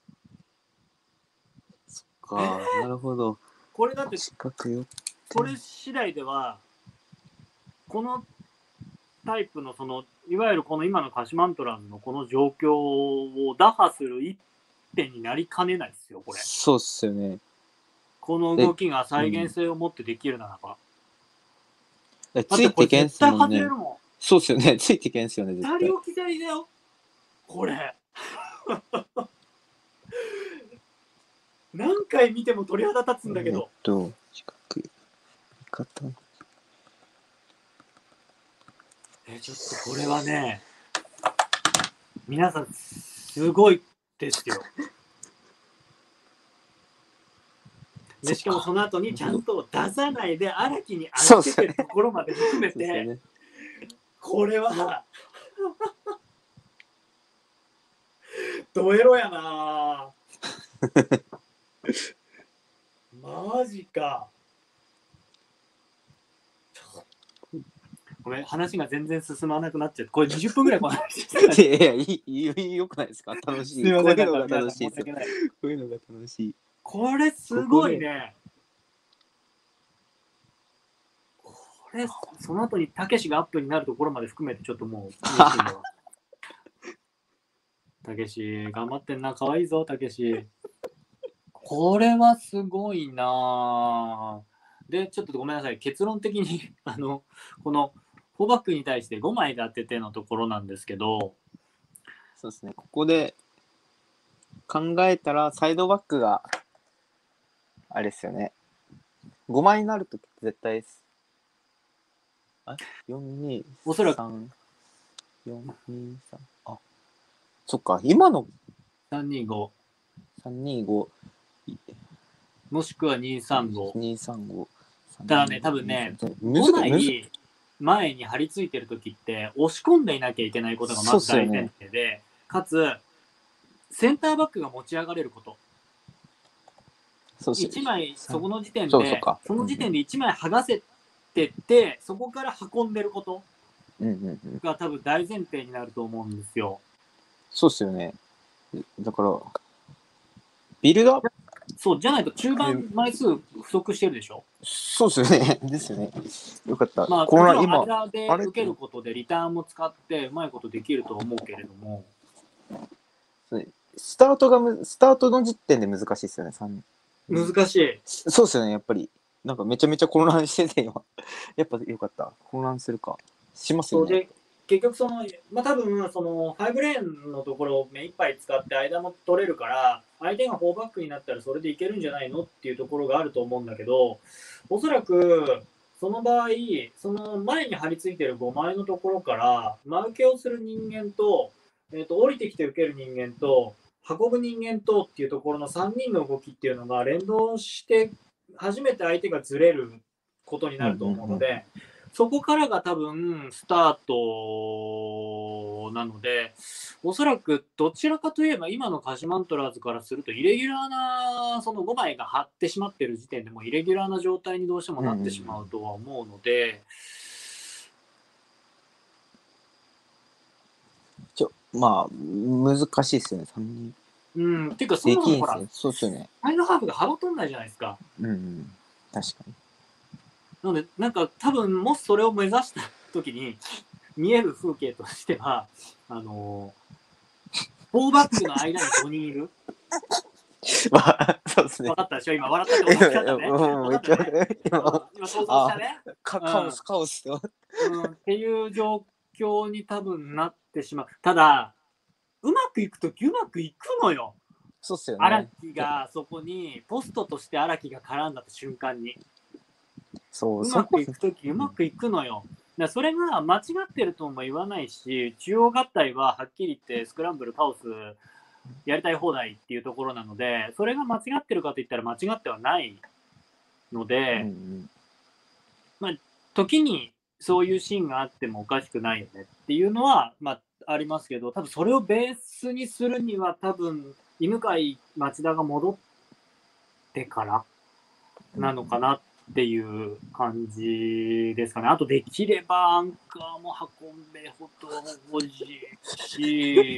そっか、なるほど。 これだって、 それ次第では、このタイプのいわゆるこの今の鹿島アントラーズのこの状況を打破する一手になりかねないですよ、これ。 そうっすよね。 この動きが再現性を持ってできるならば。 ついてけんすもんね。 絶対外れるもん。 そうっすよね。ついてけんすよね、絶対。 二人置き去りだよ、これ。何回見ても鳥肌立つんだけど。 四角い。味方。 ちょっとこれはね、皆さんすごいですよ。でしかもその後にちゃんと出さないで荒木に預けてるところまで含めて、ね、これはドエロやなマジか。ごめん、話が全然進まなくなっちゃって、これ20分ぐらいこの話してた。いや、よくないですか？楽しい。こういうのが楽しいです。こういうのが楽しい。 これすごいね。これ、その後にたけしがアップになるところまで含めてちょっともう嬉しいの。たけし、頑張ってんな。かわいいぞ、たけし。これはすごいな。で、ちょっとごめんなさい。結論的に、この、4バックに対して5枚で当ててのところなんですけど、 そうですね、ここで考えたらサイドバックがあれですよね、5枚になると絶対です。4-2-3 おそらく 4-2-3、あ、そっか、今の 325 325 もしくは235 235。 ただね、多分ね、5枚前に張り付いてる時って押し込んでいなきゃいけないことがまず大前提で、かつセンターバックが持ち上がれること。1枚そこの時点でその時点で1枚剥がせてってそこから運んでることが多分大前提になると思うんですよ。 そうっすよね。だからビルドアップ、 そうじゃないと中盤枚数不足してるでしょ。 そうっすよね。ですよね。よかった。 まあ、 この今間で受けることでリターンも使ってうまいことできると思うけれども、 スタートの時点で難しいですよね。 難しい。 そうですよね。やっぱりなんかめちゃめちゃ混乱してて今やっぱよかった。混乱するかしますよね。 で結局多分5レーンのところを目いっぱい使って間も取れるから相手が4バックになったらそれでいけるんじゃないのっていうところがあると思うんだけど、おそらくその場合その前に張り付いてる5枚のところから真受けをする人間と、降りてきて受ける人間と運ぶ人間とっていうところの3人の動きっていうのが連動して初めて相手がずれることになると思うので、そこからが多分スタートなので、おそらくどちらかといえば今の鹿島アントラーズからするとイレギュラーなその5枚が張ってしまっている時点でもイレギュラーな状態にどうしてもなってしまうとは思うので、 まあ難しいですよね。3人。 っていうかそもそもほら、 そうですよね。 サイドハーフが幅取んないじゃないですか。 確かに。 なのでなんか多分もしそれを目指した時に見える風景としては4バックの間に5人いる。 そうですね。 分かったでしょ今笑ったって分かったね。今想像したね。 カオスっていう状況に多分なってしまう。ただうまくいくとうまくいくのよ。 そうっすよ荒ね。 木がそこにポストとして荒木が絡んだ瞬間にそう、 うまくいくときうまくいくのよ。だからそれが間違ってるとも言わないし、中央合体ははっきり言ってスクランブル倒すやりたい放題っていうところなので、それが間違ってるかといったら間違ってはないので、まあ、時にそういうシーンがあってもおかしくないよねっていうのは、まあ、ありますけど、多分それをベースにするには多分犬飼町田が戻ってからなのかなっていう感じですかね。あとできればアンカーも運んでほしいし、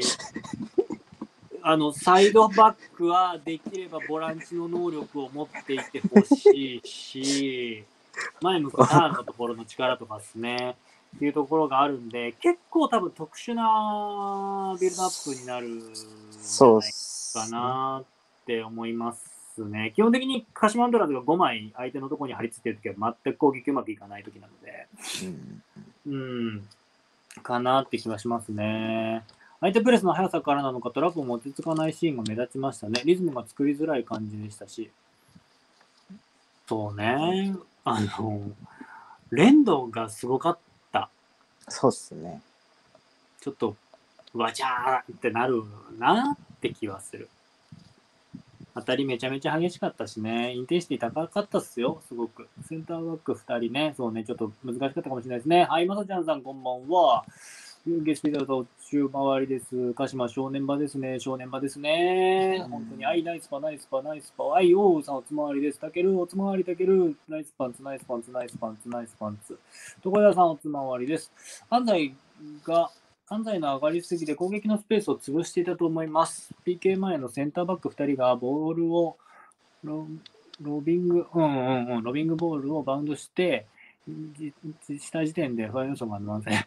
サイドバックはできればボランチの能力を持っていてほしいし、前向くターンのところの力とかですね、っていうところがあるんで、結構多分特殊なビルドアップになるんじゃないかなって思いますね。基本的に鹿島アントラーズが5枚相手のところに張り付いてるときは全く攻撃うまくいかないときなので、かなって気がしますね。相手プレスの速さからなのか、トラップも落ち着かないシーンが目立ちましたね。リズムが作りづらい感じでしたし。そうね。連動がすごかった。 そうっすね。 ちょっと、わちゃーってなるなって気はする。当たりめちゃめちゃ激しかったしね。インテンシティ高かったっすよ、すごく。センターバック2人ね。そうね、ちょっと難しかったかもしれないですね。はい、まさちゃんさんこんばんは。ゲスピザー途中回りです。鹿島正念場ですね。正念場ですね。本当に、ナイスパ、ナイスパ、ナイスパ。おうさんおつまわりです。たける、おつまわりたける。ナイスパンツ、ナイスパンツ、ナイスパンツ、ナイスパンツ。床屋さんおつまわりです。安西の上がりすぎで攻撃のスペースを潰していたと思います。PK 前のセンターバック2人がボールをロビングボールをバウンドして、した時点で不安要素がありません。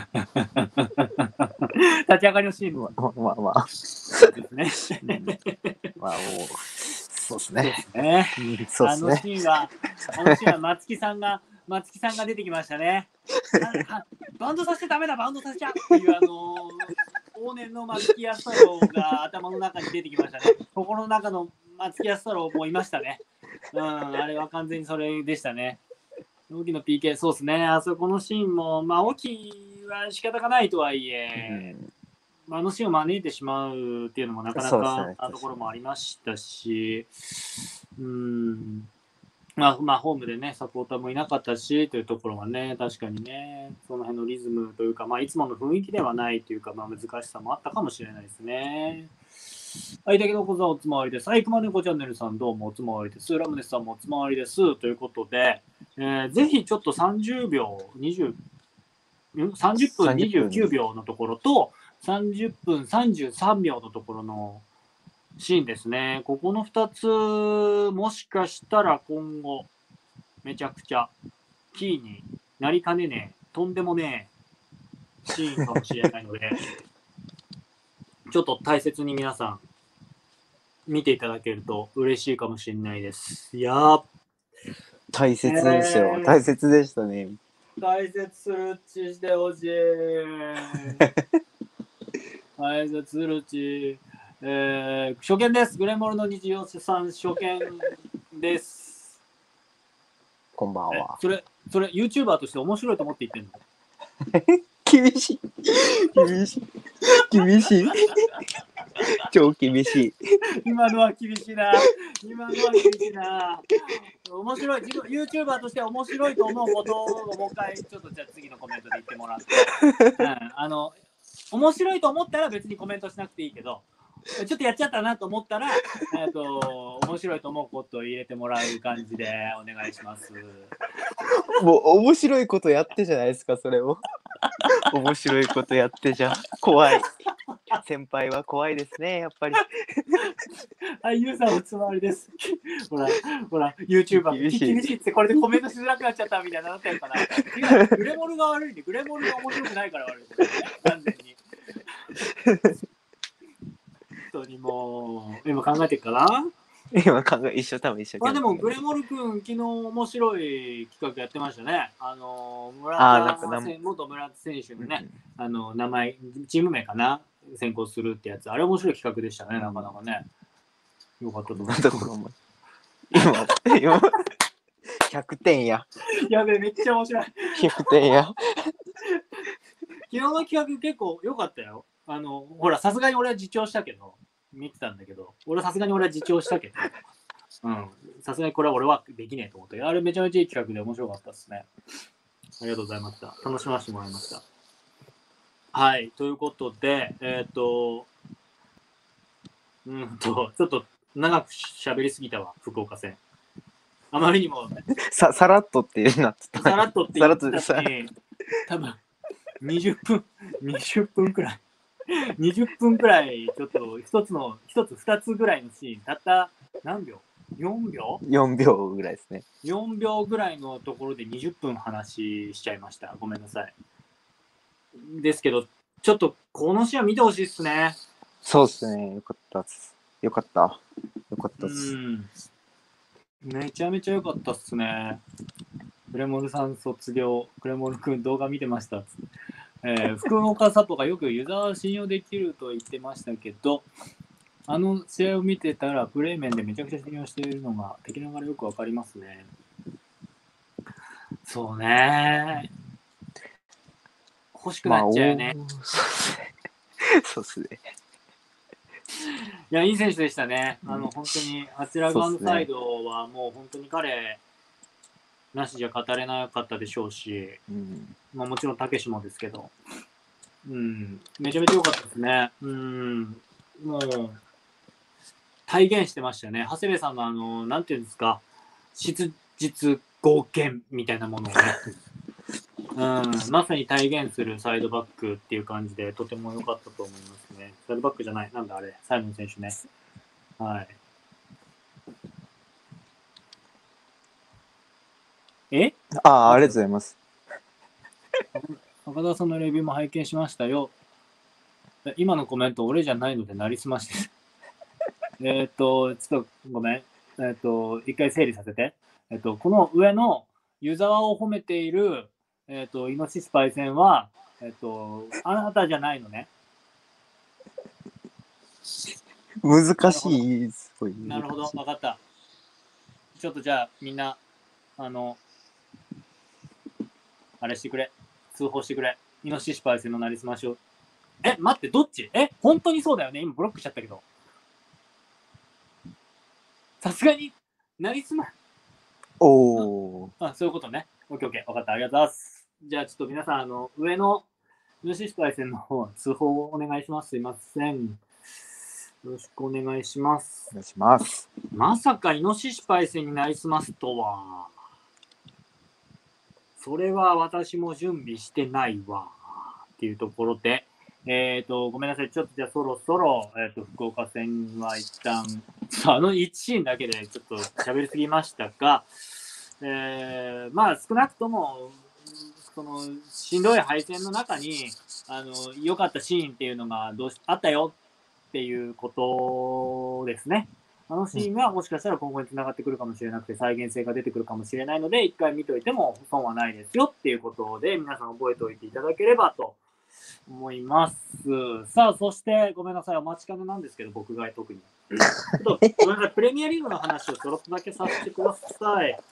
立ち上がりのシーンですね。 まあもう、そうですね。 あのシーンは松木さんが出てきましたね。バウンドさせちゃダメだ、バウンドさせちゃっていう往年の松木安太郎が頭の中に出てきましたね。心の中の松木安太郎もいましたね。あれは完全にそれでしたね。沖の PK、そうですね。あそこのシーンも、まあ、沖は仕方がないとはいえ、あのシーンを招いてしまうっていうのもなかなかなところもありましたし、まあ、ホームでね、サポーターもいなかったし、というところはね、確かにね、その辺のリズムというか、まあ、いつもの雰囲気ではないというか、まあ、難しさもあったかもしれないですね。はい、だけどこざおつまわりです。はい、くまねこチャンネルさんどうもおつまわりです。ラムネスさんもおつまわりです。ということで、ぜひちょっと30秒、30分29秒のところと、30分33秒のところのシーンですね。ここの2つ、もしかしたら今後、めちゃくちゃキーになりかねねえ、とんでもねえシーンかもしれないので、ちょっと大切に皆さん、見ていただけると嬉しいかもしれないです。いやー、 大切ですよ。大切でしたね。 大切するっちしてほしい。大切するっち。初見です。グレモルの日常さん初見です。 こんばんは。 それ YouTuber として面白いと思って言ってんの？ 厳しい。超厳しい。 今のは厳しいな。面白い。YouTuber として面白いと思うことをもう一回、ちょっとじゃあ次のコメントで言ってもらって。面白いと思ったら別にコメントしなくていいけど、ちょっとやっちゃったなと思ったら、面白いと思うことを入れてもらう感じでお願いします。 もう面白いことやってじゃないですか、それを。面白いことやってじゃ怖い。先輩は怖いですね、やっぱり。 はい、ユーザーのつまわりです。ほら、YouTuber 厳しいって、これでコメントしづらくなっちゃったみたいななったやんかな。グレモルが悪いんで、グレモルが面白くないから悪い、ね。完全に。本当にもう、今考えてるかな？ 多分一緒。 まあでも、グレモル君、昨日面白い企画やってましたね。元村田選手のね、名前、チーム名かな、選考するってやつ。あれ面白い企画でしたね、なかなかね。 よかったと思いまなんす。 だこの前。今、100点や。 やべえ、めっちゃ面白い。 100点や。 昨日の企画結構良かったよ。ほら、さすがに俺は自重したけど、見てたんだけど、さすがに俺は自重したけど、さすがにこれは俺はできねえと思って、あれめちゃめちゃいい企画で面白かったですね。ありがとうございました。楽しませてもらいました。はい、ということで、ちょっと長く喋りすぎたわ、福岡戦。あまりにも、 さらっとっていうなってた。 さらっとって言ってたのに、多分20分くらい、20分くらい、ちょっと2つぐらいのシーン、たった何秒 ?4 秒 ?4 秒ぐらいですね。 4秒ぐらいのところで20分話しちゃいました。ごめんなさい。ですけど、ちょっとこの試合見てほしいっすね。 そうですね。よかったっす。よかったっす。 めちゃめちゃ良かったっすね。クレモルさん卒業、クレモル君動画見てましたっつって。福岡サポがよくユーザーは信用できると言ってましたけど、あの試合を見てたらプレー面でめちゃくちゃ信用しているのが敵ながらよくわかりますね。そうね。欲しくなっちゃうよね。 そうっすね。 いや、いい選手でしたね。本当に、あちら側のサイドはもう本当に彼なしじゃ語れなかったでしょうし、もちろん、たけしもですけど、めちゃめちゃ良かったですね。もう、体現してましたね。長谷部さんの、なんていうんですか、質実剛健みたいなものをね、まさに体現するサイドバックっていう感じで、とても良かったと思いますね。サイドバックじゃない、なんだあれ、サイモン選手ね。はい。ありがとうございます。 中田さんのレビューも拝見しましたよ。今のコメント、俺じゃないのでなりすまして。ちょっとごめん。一回整理させて。この上の湯沢を褒めている、イノシスパイセンは、あなたじゃないのね。 難しい。 なるほど、分かった。ちょっとじゃあ、みんな、あれしてくれ。通報してくれ。イノシシパイセンのなりすましを。待って、どっち？本当にそうだよね。今ブロックしちゃったけど。さすがになりすま。そういうことね。オッケーオッケー。分かった。ありがとうございます。じゃあちょっと皆さん、上のイノシシパイセンの方、通報をお願いします。すいません。よろしくお願いします。 お願いします。 まさかイノシシパイセンになりすますとは。それは私も準備してないわ。っていうところで、ごめんなさい。ちょっとじゃあそろそろ、福岡戦は一旦、1シーンだけでちょっと喋りすぎましたが、少なくとも、その、しんどい敗戦の中に、良かったシーンっていうのがあったよっていうことですね。あのシーンはもしかしたら今後につながってくるかもしれなくて再現性が出てくるかもしれないので一回見といても損はないですよっていうことで皆さん覚えておいていただければと思います。さあ、そしてごめんなさい、お待ちかねなんですけど僕が特に。ちょっとごめんなさい、プレミアリーグの話をちょろっとだけさせてください。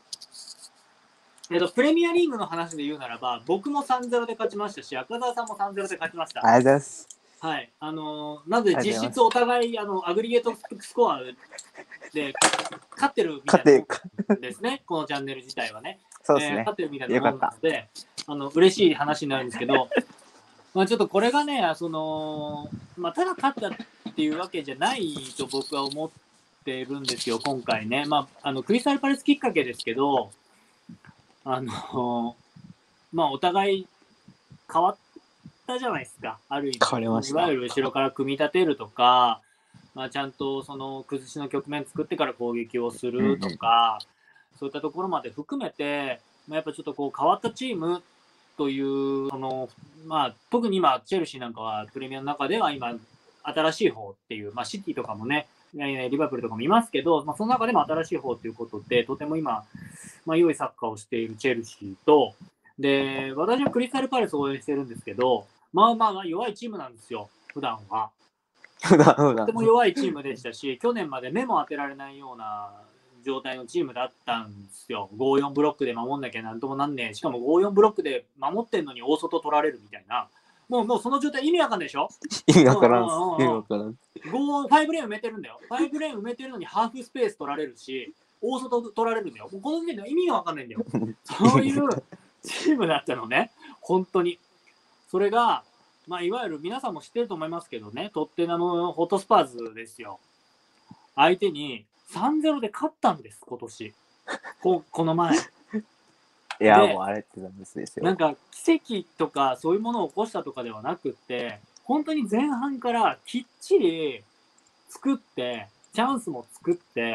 プレミアリーグの話で言うならば僕も 3-0 で勝ちましたし赤澤さんも 3-0 で勝ちました。 ありがとうございます。 はい、なので実質お互いアグリゲートスコアで勝ってるみたいなですね、このチャンネル自体はね。 そうですね。 勝ってるみたいなもんなので、嬉しい話になるんですけど、ちょっとこれがね、ただ勝ったっていうわけじゃないと僕は思ってるんですよ、今回ね。クリスタルパレスきっかけですけど、お互い変わったじゃないですか、ある意味。いわゆる後ろから組み立てるとか、ちゃんとその崩しの局面作ってから攻撃をするとか、そういったところまで含めて、やっぱちょっとこう変わったチームという特に今チェルシーなんかはプレミアの中では今新しい方っていう、シティとかもね、リバプールとかもいますけど、その中でも新しい方ということでとても今、良いサッカーをしているチェルシーと、で私はクリスタルパレスを応援してるんですけど、弱いチームなんですよ普段は。 とても弱いチームでしたし、去年まで目も当てられないような状態のチームだったんですよ。5-4ブロックで守んなきゃなんともなんねえ。しかも5-4ブロックで守ってんのに大外取られるみたいな。もうその状態意味わかんないでしょ。 意味わからんす。意味わからん。 5レーン埋めてるんだよ。5レーン埋めてるのにハーフスペース取られるし、大外取られるんだよ。もうこの時点では意味がわかんないんだよ。そういうチームだったのね。本当に。それが、まあ、いわゆる皆さんも知ってると思いますけどね、トッテナムホットスパーズですよ。相手に 3-0 で勝ったんです、今年。この前。 いや、もうあれってなんですよ。 なんか奇跡とかそういうものを起こしたとかではなくって、本当に前半からきっちり作って、チャンスも作って、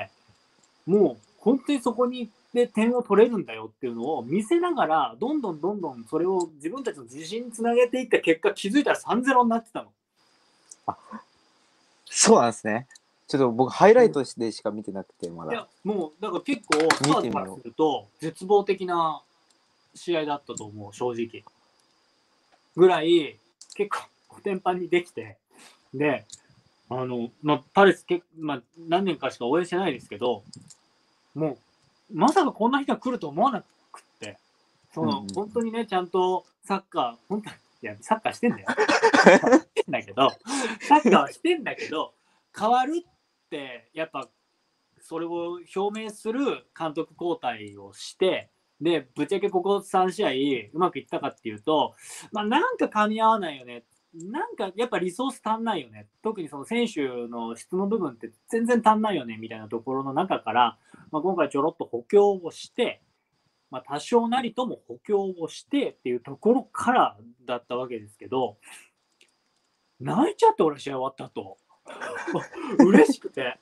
もう本当にそこにで点を取れるんだよっていうのを見せながら、どんどんそれを自分たちの自信につなげていった結果、気づいたら 3-0 になってたの。 あ、そうなんですね。ちょっと僕ハイライトでしか見てなくて、まだ。 いや、もうだから結構スタートからすると絶望的な試合だったと思う、正直。ぐらい結構コテンパンにできて、で、パレス何年かしか応援してないですけど、もうまさかこんな日が来ると思わなくって、本当にね、ちゃんとサッカー、本当に、いや、サッカーしてんだよ。してんだけど、サッカーはしてんだけど、変わるって、やっぱ、それを表明する監督交代をして、で、ぶっちゃけここ3試合うまくいったかっていうと、なんか噛み合わないよね。なんかやっぱリソース足んないよね。特にその選手の質の部分って全然足んないよねみたいなところの中から、今回ちょろっと補強をして、多少なりとも補強をしてっていうところからだったわけですけど、泣いちゃって俺試合終わった後嬉しくて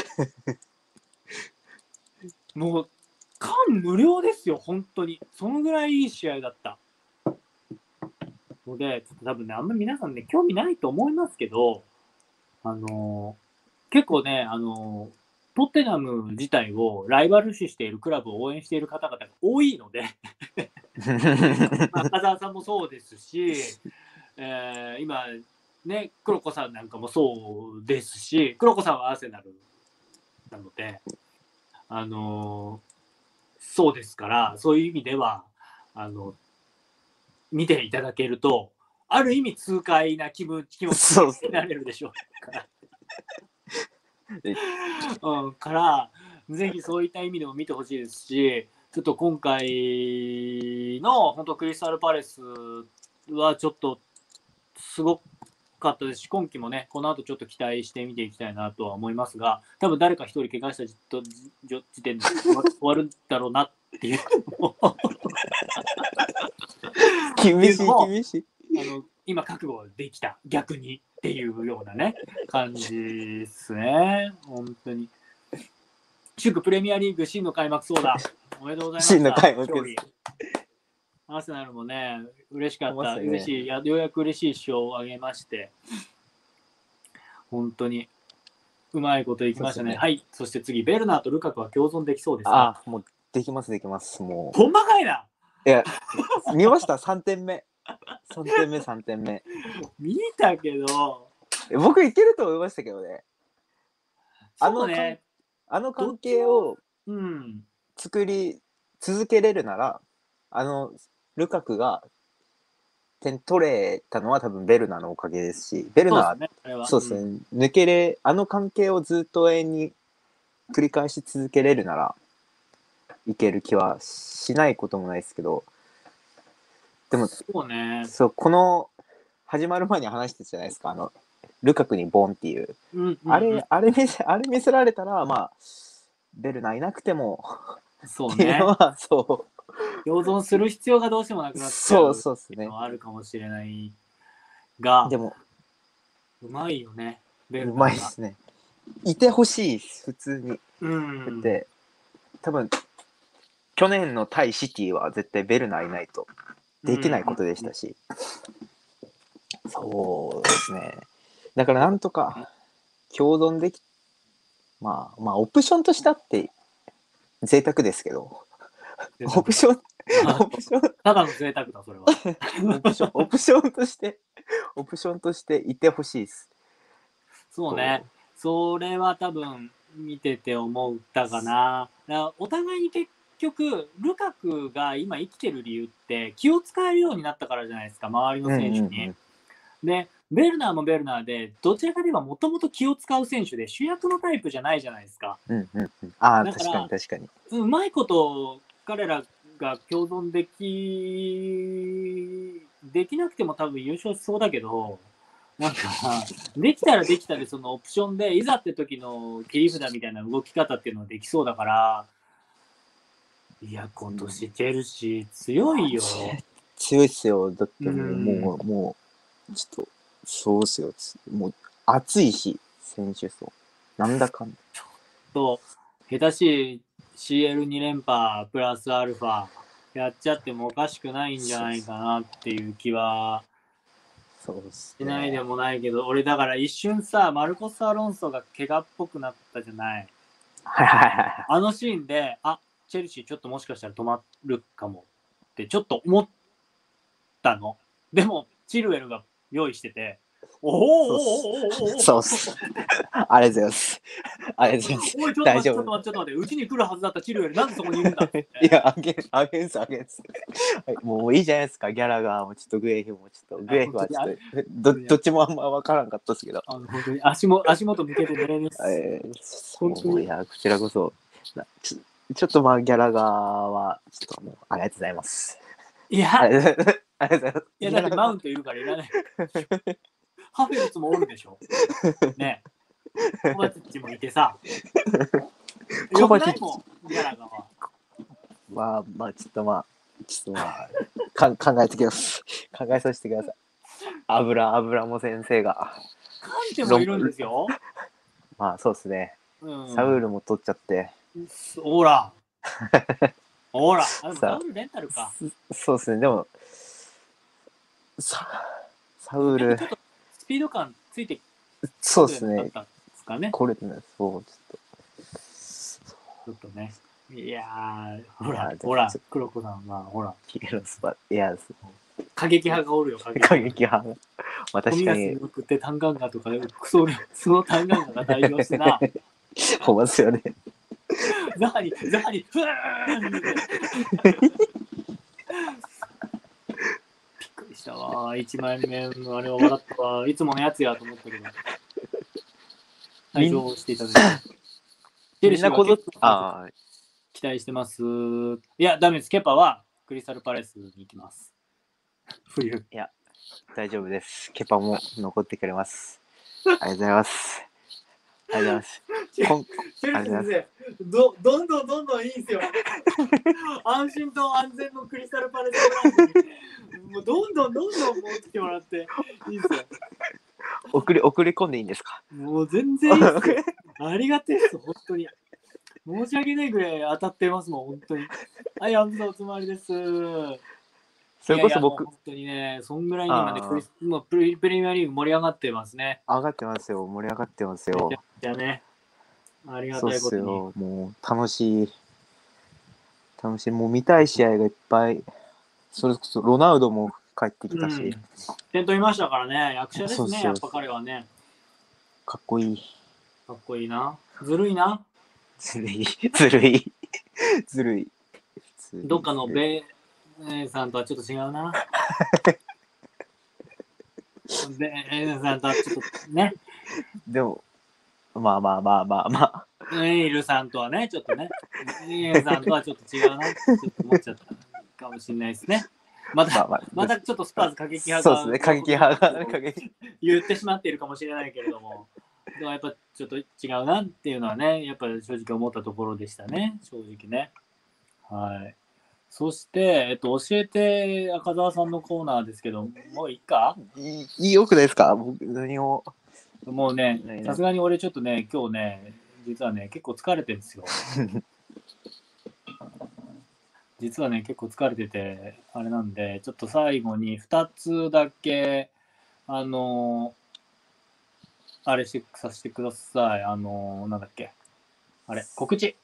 もう感無量ですよ、本当に。そのぐらいいい試合だったので、ちょっと多分ね、あんまり皆さんね、興味ないと思いますけど、結構ね、トッテナム自体をライバル視しているクラブを応援している方々が多いので赤澤さんもそうですし、今、ね、黒子さんなんかもそうですし、黒子さんはアーセナルなので、そうですから、そういう意味では、見ていただけると、ある意味痛快な気持ちになれるでしょうから、ぜひそういった意味でも見てほしいですし、ちょっと今回の本当クリスタルパレスはちょっとすごかったですし、今季もね、この後ちょっと期待して見ていきたいなとは思いますが、多分誰か一人怪我した時点で終わるんだろうなっていう厳しい。 今覚悟できた、逆にっていうようなね、感じですね。本当に。祝プレミアリーグ真の開幕そうだ。おめでとうございます。 真の開幕です。 アーセナルもね、嬉しかった。嬉しい。ようやく嬉しい賞をあげまして、本当にうまいこといきましたね。はい。そして次、ベルナーとルカクは共存できそうですか？ もうできます。もう。 ほんまかいな。 いや、見ました。3点目。3点目。 見たけど。 僕いけると思いましたけどね。 そうね。 あの関係を作り続けれるなら、ルカクが点取れたのは多分ベルナのおかげですし、ベルナそうですね、あの関係をずっと永遠に繰り返し続けれるならいける気はしないこともないですけど、でもそうね、 この始まる前に話してたじゃないですか、ルカクにボンっていう、あれ見せられたらベルナいなくてもそうね、 っていうのは共存する必要がどうしてもなくなっちゃうのはあるかもしれないが、 でもうまいよね、ベルナうまいですね。いてほしい普通に。で多分去年の対シティは絶対ベルナいないとできないことでしたし、そうですね。だからなんとか共存でき、オプションとしたって贅沢ですけど、オプションただの贅沢だそれは。 オプションとしていてほしいです。 そうね。それは多分見てて思ったかな。だからお互いに結局、ルカクが今生きてる理由って気を使えるようになったからじゃないですか、周りの選手に。で、ベルナーもベルナーで、どちらかといえばもともと気を使う選手で主役のタイプじゃないじゃないですか。 ああ、確かに確かに。 うまいこと彼らが共存できなくても多分優勝しそうだけど、なんか、できたらできたで、そのオプションで、いざって時の切り札みたいな動き方っていうのができそうだから、いや、今年チェルシー強いよ。 強いっすよ。だってもう、ちょっと、そうっすよ。もう、熱いし、選手層。なんだかんだ。 ちょっと、下手し CL2 連覇プラスアルファやっちゃってもおかしくないんじゃないかなっていう気はしないでもないけど、俺だから一瞬さ、マルコス・アロンソが怪我っぽくなったじゃない。あのシーンで、チェルシーちょっともしかしたら止まるかもってちょっと思ったの。でも、チルウェルが用意してて、 そうっす。ありがとうございます。ありがとうございます。 おい、ちょっと待って、ちょっと待って、ちょっと待って、うちに来るはずだったチルウェル、なんでそこにいるんだって。 いや、あげんす。もういいじゃないですか、ギャラが、もちょっとグエフもちょっと、グエフはちょっと、どっちもあんま分からんかったですけど。 本当に足元向けて寝れです。 本当に。いや、こちらこそ、ちょっとまあ、ギャラがは、ちょっともう、ありがとうございます。 いや、 ありがとうございます。 いや、だってマウントいるからいらない。ハフェルツもおるでしょ。ね。コバチッチもいてさ。よくないもん、ギャラがは。 まあ、ちょっとまあ、考えてきます。考えさせてください。油も先生が。 カンテもいるんですよ。 まあ、そうですね。サウールも取っちゃって。 ほら。サウールレンタルか。 そうですね。でも、サウール。 ちょっとスピード感ついてそうですね。これね、そう、 ちょっとね。いやー、ほら、黒子さんは、ほら。 いや、 過激派がおるよ、 過激派。まあ、確かに。 くてタンガンガとか、そのタンガンガが代表してな。 ほんまですよね。 ザハリ、ふわーんびっくりしたわ。1枚目のあれは笑ったわ。いつものやつやと思ったけど。退場していただいて。チェルシーは結構期待してます。いや、ダメです。ケパはクリスタルパレスに行きます。冬。 いや、大丈夫です。ケパも残ってくれます。ありがとうございます。ありがとうございます。 チェルシー先生、どんどんいいんですよ。安心と安全のクリスタルパレスブランドに、もうどんどん持ってきてもらっていいんですよ。 送り込んでいいんですか？ もう全然いいですよ。ありがてえです、本当に。申し訳ないぐらい当たってますもん、本当に。はい、アンズのおつまりです。 それこそ僕、 本当にね、そんぐらいに今ね、プレミアリーグ盛り上がってますね。 上がってますよ、盛り上がってますよ。 じゃあね、ありがたいことに。 もう楽しい、もう見たい試合がいっぱい、それこそロナウドも帰ってきたし。 点取りましたからね、役者ですね、やっぱ彼はね。 かっこいい。 かっこいいな。ずるいな。 ずるい。 どっかのベーさんとはちょっと違うな。ベーさんとはちょっとね。 でも、まあ。 エイルさんとはね、ちょっとね。エイルさんとはちょっと違うなってちょっと思っちゃったかもしれないですね。またちょっとスパーズ過激派が。 そうですね、過激派が言ってしまっているかもしれないけれども。でもやっぱちょっと違うなっていうのはね、やっぱり正直思ったところでしたね。正直ね。はい。そして、教えて赤澤さんのコーナーですけど、もういいか？ よくないですか？僕、何を。 もうね、さすがに俺ちょっとね、今日ね、実はね、結構疲れてるんですよ。実はね、結構疲れてて、あれなんで、ちょっと最後に2つだけ、あれさせてください。なんだっけ。あれ、告知。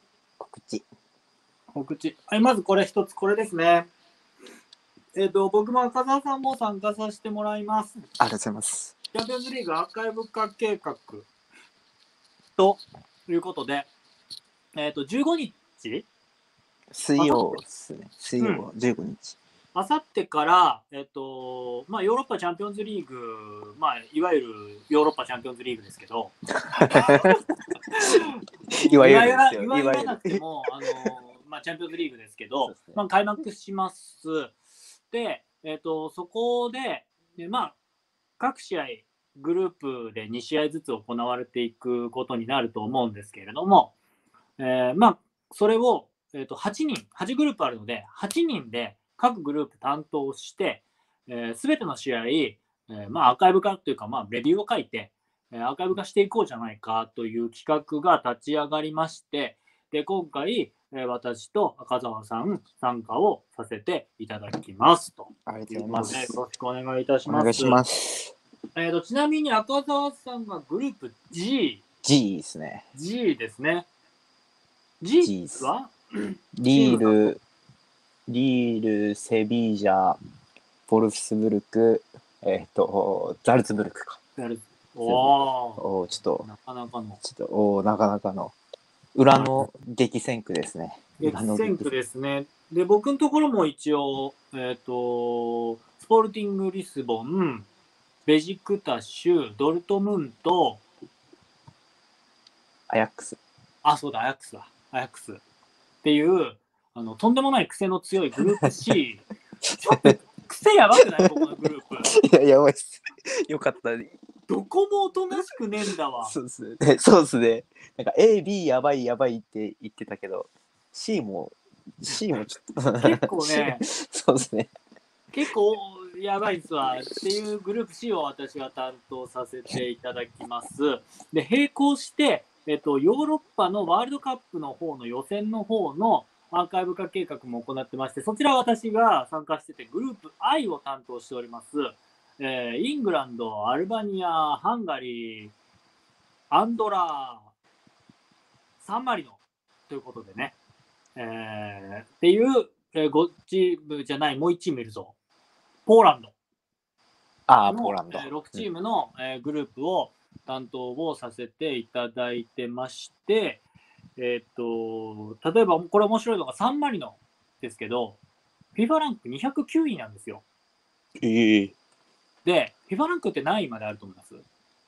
はい、まずこれ一つ、これですね。僕も赤澤さんも参加させてもらいます。 ありがとうございます。 チャンピオンズリーグアーカイブ化計画。 ということで、15日水曜ですね。水曜、15日。 あさってから、ヨーロッパチャンピオンズリーグ、いわゆるヨーロッパチャンピオンズリーグですけど、 いわゆる言わなくても、チャンピオンズリーグですけど、開幕します。で、そこで、各試合、グループで2試合ずつ行われていくことになると思うんですけれども、それを、8グループあるので、8人で各グループ担当して、すべての試合、アーカイブ化というか、レビューを書いて、アーカイブ化していこうじゃないかという企画が立ち上がりまして、で、今回、私と赤澤さん参加をさせていただきますと。 ありがとうございます。 よろしくお願いいたします。 お願いします。 ちなみに赤澤さんがグループ G ですね。 G ですね。G はリール、セビージャ、ボルフスブルク、ザルツブルクか。 おー、 ちょっとなかなかの。 なかなかの裏の激戦区ですね。 激戦区ですね。で、僕のところも一応、スポルティング・リスボン、ベジクタシュ、ドルトムント、 アヤックス。 あ、そうだ、アヤックスだ。アヤックス。っていう、とんでもない癖の強いグループ C。癖やばくないここのグループ。いや、やばいっす。よかった。 どこもおとなしくねえんだわ。 そうですね。なんか A、B やばいって言ってたけど、C もちょっと。 結構ね、 そうですね。 結構やばいっすわっていうグループ C を私は担当させていただきます。で、並行して、ヨーロッパのワールドカップの方の予選の方のアーカイブ化計画も行ってまして、そちらは私が参加してて、グループ I を担当しております。イングランド、アルバニア、ハンガリー、アンドラ、サンマリノということでね、っていう、5チームじゃない、もう1チームいるぞ。ポーランド。 ポーランド。 6チームの、グループを担当をさせていただいてまして、例えばこれ面白いのがサンマリノですけど、FIFA ランク209位なんですよ。で、FIFA ランクって何位まであると思います？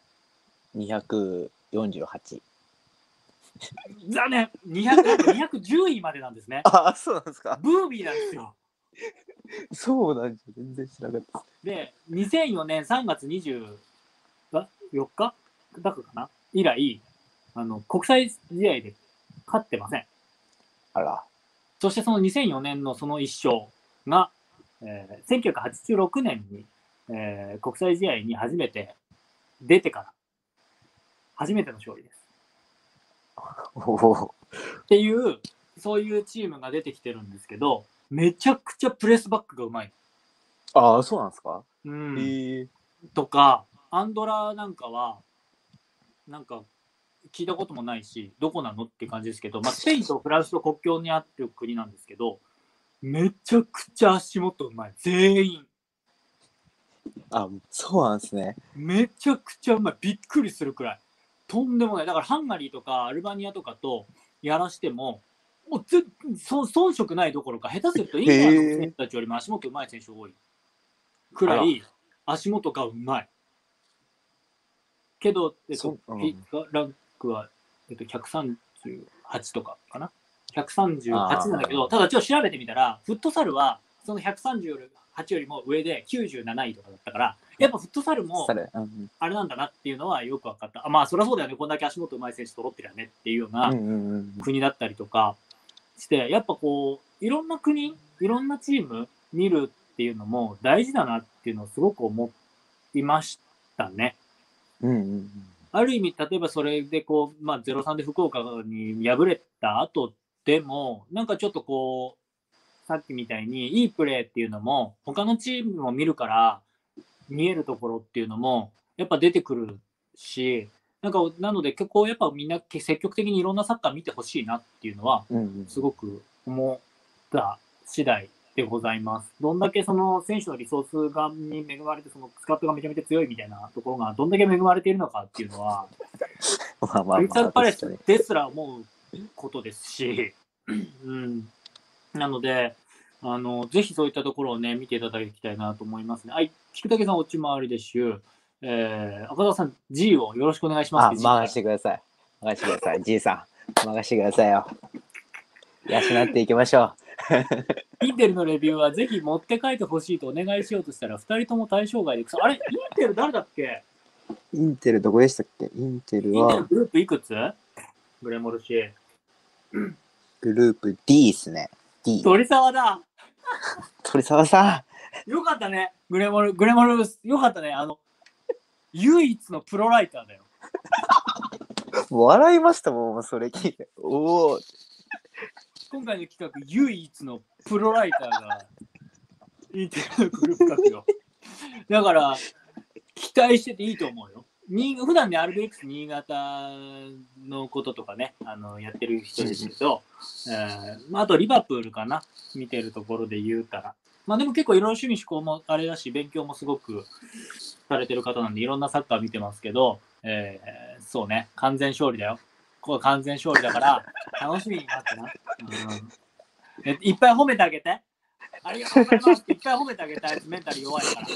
248。 残念、210位までなんですね。 そうなんですか。 ブービーなんですよ。 そうなんですよ。全然知らなかった。 で、2004年3月24日だかな以来、国際試合で勝ってません。 あら。 そしてその2004年のその1勝が、1986年に、国際試合に初めて出てから初めての勝利です。っていう、そういうチームが出てきてるんですけど、めちゃくちゃプレスバックがうまい。 そうなんですか？ とか、アンドラなんかは、なんか聞いたこともないし、どこなのって感じですけど、スペインとフランスと国境にある国なんですけど、めちゃくちゃ足元うまい。全員。 そうなんですね。 めちゃくちゃうまい。びっくりするくらい。とんでもない。だからハンガリーとかアルバニアとかとやらしても、もう遜色ないどころか、下手するとイングランドの選手たちよりも足元うまい選手多いくらい足元がうまい。けど、ランクは、138とかかな。138なんだけど、ただちょっと調べてみたら、フットサルはその138よりも上で97位とかだったから、やっぱフットサルもあれなんだなっていうのはよく分かった。そりゃそうだよね、こんだけ足元うまい選手揃ってるよねっていうような国だったりとかして、やっぱこう、いろんな国、いろんなチーム見るっていうのも大事だなっていうのをすごく思いましたね。ある意味、例えばそれでこう、0-3で福岡に敗れた後でも、なんかちょっとこう、さっきみたいにいいプレーっていうのも、他のチームも見るから見えるところっていうのも、やっぱ出てくるし、なので結構やっぱみんな積極的にいろんなサッカー見てほしいなっていうのは、すごく思った次第でございます。どんだけその選手のリソースに恵まれて、そのスカットがめちゃめちゃ強いみたいなところがどんだけ恵まれているのかっていうのは、 まあまあまあ、 クリスタルパレ確かに。 スですら思うことですし、うん、なので、ぜひそういったところをね、見ていただきたいなと思いますね。はい、菊竹さん、おち回りでしゅ。赤澤さん、G をよろしくお願いします。 任してください。任してください。じいさん、任してくださいよ。養っていきましょインテルのレビューはぜひ持って帰ってほしいとお願いしようとしたら、2人とも対象外で、あれ、インテル誰だっけ？ う。インテルどこでしたっけ？インテルインテルはグループいくつ？グレモルシー。 グループ D ですね。D。 鳥沢だ。 鳥沢さよかったね。グレモル、よかったね。唯一のプロライターだよ。 ん。笑いましたもん、それ聞いて。おお。 今回の企画、唯一のプロライターがインテルのグループ書くよ。だから、期待してていいと思うよ。普段ね、RBX 新潟のこととかね、やってる人ですけど、あとリバプールかな、見てるところで言うたら。まあでも結構いろいろ趣味思考もあれだし、勉強もすごくされてる方なんで、いろんなサッカー見てますけど、そうね、完全勝利だよ。これ完全勝利だから、楽しみになってな。いっぱい褒めてあげて。ありがとうございますっていっぱい褒めてあげたい。メンタル弱いから。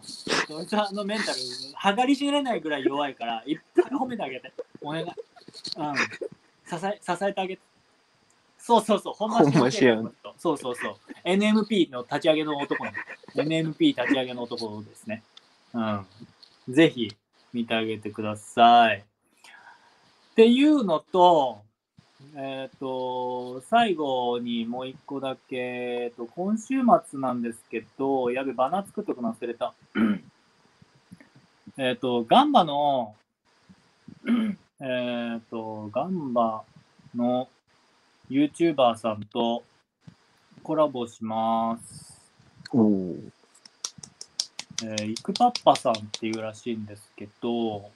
そいつはメンタル、計り知れないぐらい弱いから、いっぱい褒めてあげて。お願い。支えてあげて。そうそうそう。本間しよう。そうそうそう。NMP の立ち上げの男ね。NMP 立ち上げの男ですね。ぜひ見てあげてください。っていうのと、最後にもう一個だけ、今週末なんですけど、やべ、バナー作っとくの忘れた。ガンバの、ガンバの YouTuber さんとコラボします。イクパッパさんっていうらしいんですけど、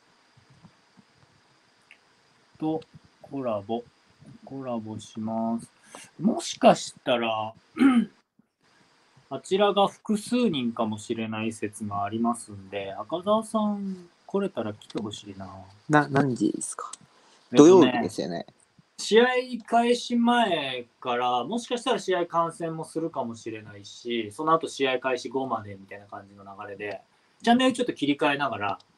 とコラボします。もしかしたら、あちらが複数人かもしれない説がありますんで、赤澤さん来れたら来てほしいな。 何時ですか？土曜日ですよね。 試合開始前から、もしかしたら試合観戦もするかもしれないし、その後試合開始後までみたいな感じの流れで、チャンネルちょっと切り替えながら、や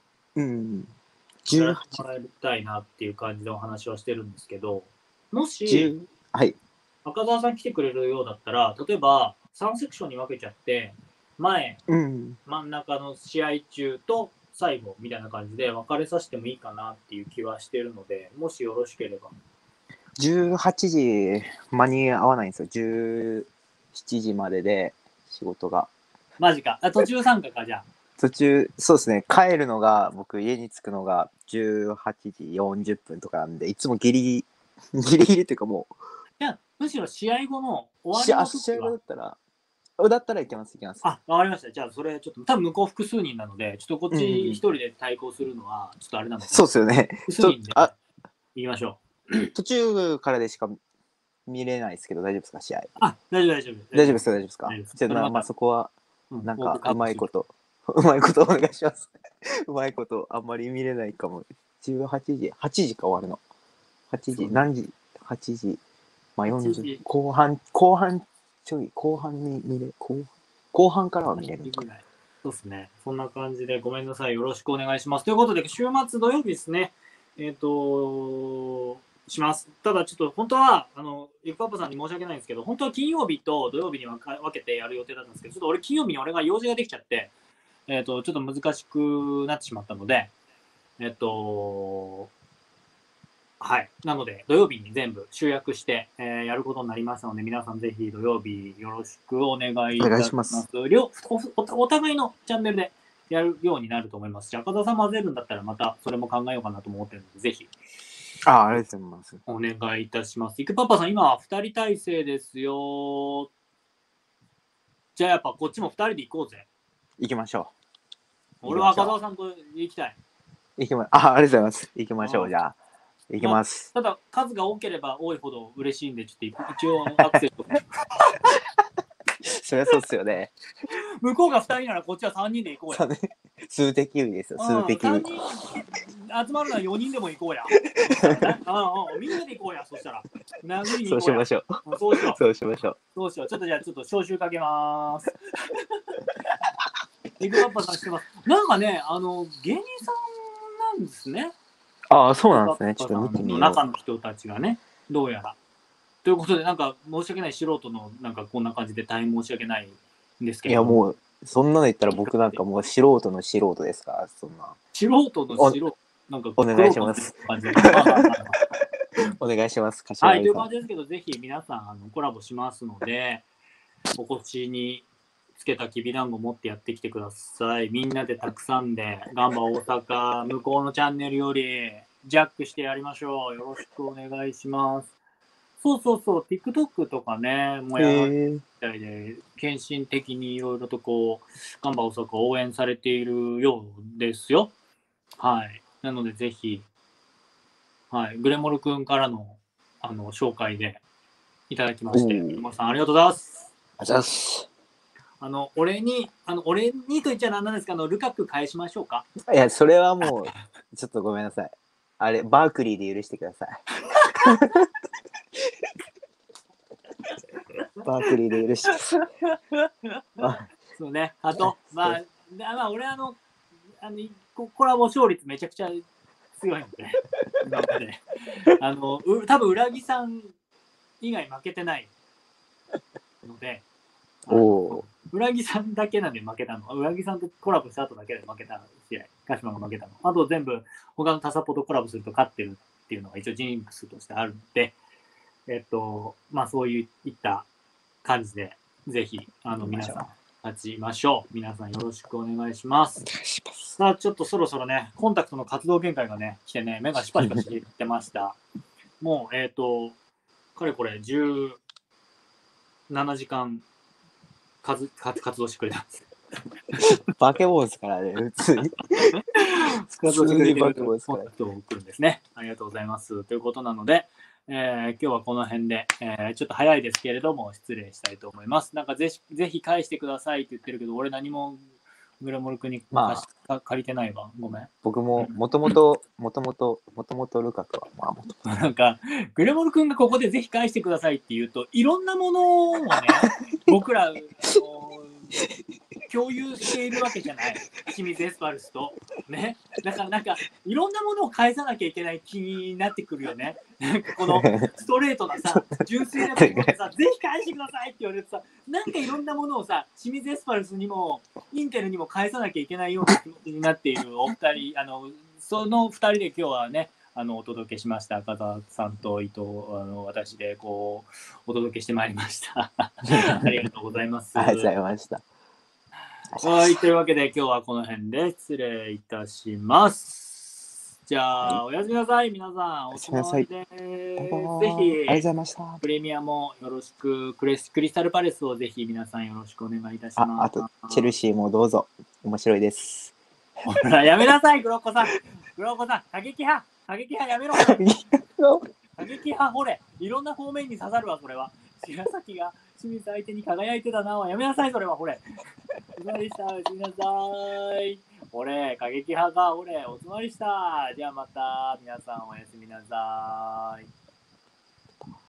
ってもらいたいなっていう感じでお話はしてるんですけど、もし、赤澤さん来てくれるようだったら、例えば3セクションに分けちゃって、真ん中の試合中と最後みたいな感じで分かれさせてもいいかなっていう気はしてるので、もしよろしければ。 18時間に合わないんですよ。17時までで仕事が。 マジか。途中参加か、じゃあ。 途中、そうですね。帰るのが、僕家に着くのが18時40分とかなんで、いつもギリギリっていうかもう。 いや、むしろ試合後の終わりの時は。 試合後だったらいけます。 わかりました。じゃあそれちょっと、多分向こう複数人なので、ちょっとこっち一人で対抗するのはちょっとあれなので。 そうですよね。 複数人で行きましょう。途中からでしか見れないですけど、大丈夫ですか、試合。 大丈夫ですか。じゃあ、まあそこは、なんかうまいことお願いします。うまいことあんまり見れないかも。8時か終わるの。8時、何時 ?8 時。まあ40、後半ちょい、後半からは見れるか。 そうですね。そんな感じでごめんなさい。よろしくお願いします。ということで、週末土曜日ですね。します。ただちょっと本当は、イクパッパさんに申し訳ないんですけど、本当は金曜日と土曜日に分けてやる予定だったんですけど、ちょっと俺金曜日に俺が用事ができちゃって、ちょっと難しくなってしまったので、はい。なので、土曜日に全部集約して、やることになりましたので、皆さんぜひ土曜日よろしくお願いいたします。お互いのチャンネルでやるようになると思いますし、赤澤さん混ぜるんだったらまたそれも考えようかなと思ってるので、ぜひ。 ありがとうございます。 お願いいたします。イクパパさん、今は2人体制ですよ。じゃあやっぱこっちも2人で行こうぜ。 行きましょう。俺は赤澤さんと行きたい。 ありがとうございます。行きましょう、じゃあ。行きます。 ただ、数が多ければ多いほど嬉しいんで、ちょっと一応アクセスと。 そりゃそうっすよね。 向こうが2人ならこっちは3人で行こうよ。 数的優位ですよ、数的優位。 集まるのは4人でも行こうや。みんなで行こうや、そしたら。殴りにそう行こうや。 しましょう。 そうしよう。 そうしましょう。 そうしよう。ちょっとじゃあ、ちょっと招集かけまーす。エグパッパさんしてます。なんかね、芸人さんなんですね。 ああ、そうなんですね。ちょっと見てみよう。 中の人たちがね、どうやら。ということで、なんか申し訳ない素人の、なんかこんな感じで大変申し訳ないんですけど。 いや、もう、そんなの言ったら僕なんかもう素人の素人ですから、そんな。 素人の素人、なんかお願いします。お願いします。 はい、という感じですけど、ぜひ皆さんコラボしますので、お越しにつけたきびだんご持ってやってきてください。みんなでたくさんで、ガンバ大阪、向こうのチャンネルより、ジャックしてやりましょう。よろしくお願いします。そうそうそう、TikTok とかね、もうやられてみたいで、献身的にいろいろとこう、ガンバ大阪を応援されているようですよ。はい。なので、ぜひ、はい、グレモル君からの紹介でいただきまして、馬さんありがとうございます。 ありがとうございます。 俺にと言っちゃなんなんですか、ルカク返しましょうか。 いや、それはもう、ちょっとごめんなさい。あれ、バークリーで許してください。バークリーで許してください。 そうね。あと、まあ、俺コラボ勝率めちゃくちゃ強いので、今まで。多分浦木さん以外負けてないので、浦木さんだけなんで負けたの。浦木さんとコラボした後だけで負けた試合。鹿島が負けたの。あと全部、他の他サポとコラボすると勝ってるっていうのが一応ジンクスとしてあるので、まあそういった感じで、ぜひ、皆さん、立ちましょう。皆さんよろしくお願いします。さあ、ちょっとそろそろね、コンタクトの活動限界がね、来てね、目がシパシパしていってました。もう、かれこれ17時間活動してくれたんです。 バケモンですからね、普通に。 活動してくれてるコンタクトを送るんですね。ありがとうございます。ということなので、今日はこの辺で、ちょっと早いですけれども失礼したいと思います。なんかぜひ返してくださいって言ってるけど、俺何もグレモル君に借りてないわ。ごめん。 僕ももともとルカクはなんかグレモル君がここでぜひ返してくださいって言うと、いろんなものをね僕ら共有しているわけじゃない。清水エスパルスとね。だからなんかいろんなものを返さなきゃいけない気になってくるよね。なんかこのストレートなさ、純粋なところでさ、ぜひ返してくださいって言われてさ、なんかいろんなものをさ、清水エスパルスにもインテルにも返さなきゃいけないような気持ちになっているお二人、その二人で今日はね、お届けしました。赤澤さんと伊藤、私でこうお届けしてまいりました。ありがとうございます。 ありがとうございました。 はい、というわけで今日はこの辺で失礼いたします。じゃあ、おやすみなさい、皆さん。お疲れ様です。ぜひ、 ありがとうございました。 プレミアもよろしく、クリスタルパレスをぜひ皆さんよろしくお願いいたします。 あと、チェルシーもどうぞ。面白いです。 ほら、やめなさい、グロッコさん。グロッコさん、過激派やめろ。過激派、ほれ、いろんな方面に刺さるわ、それは。白崎が清水相手に輝いてたな。やめなさい、それは、ほれ。おつまりした、おやすみなさい。ほれ、過激派が、ほれ、おつまりした。じゃあまた、皆さんおやすみなさい。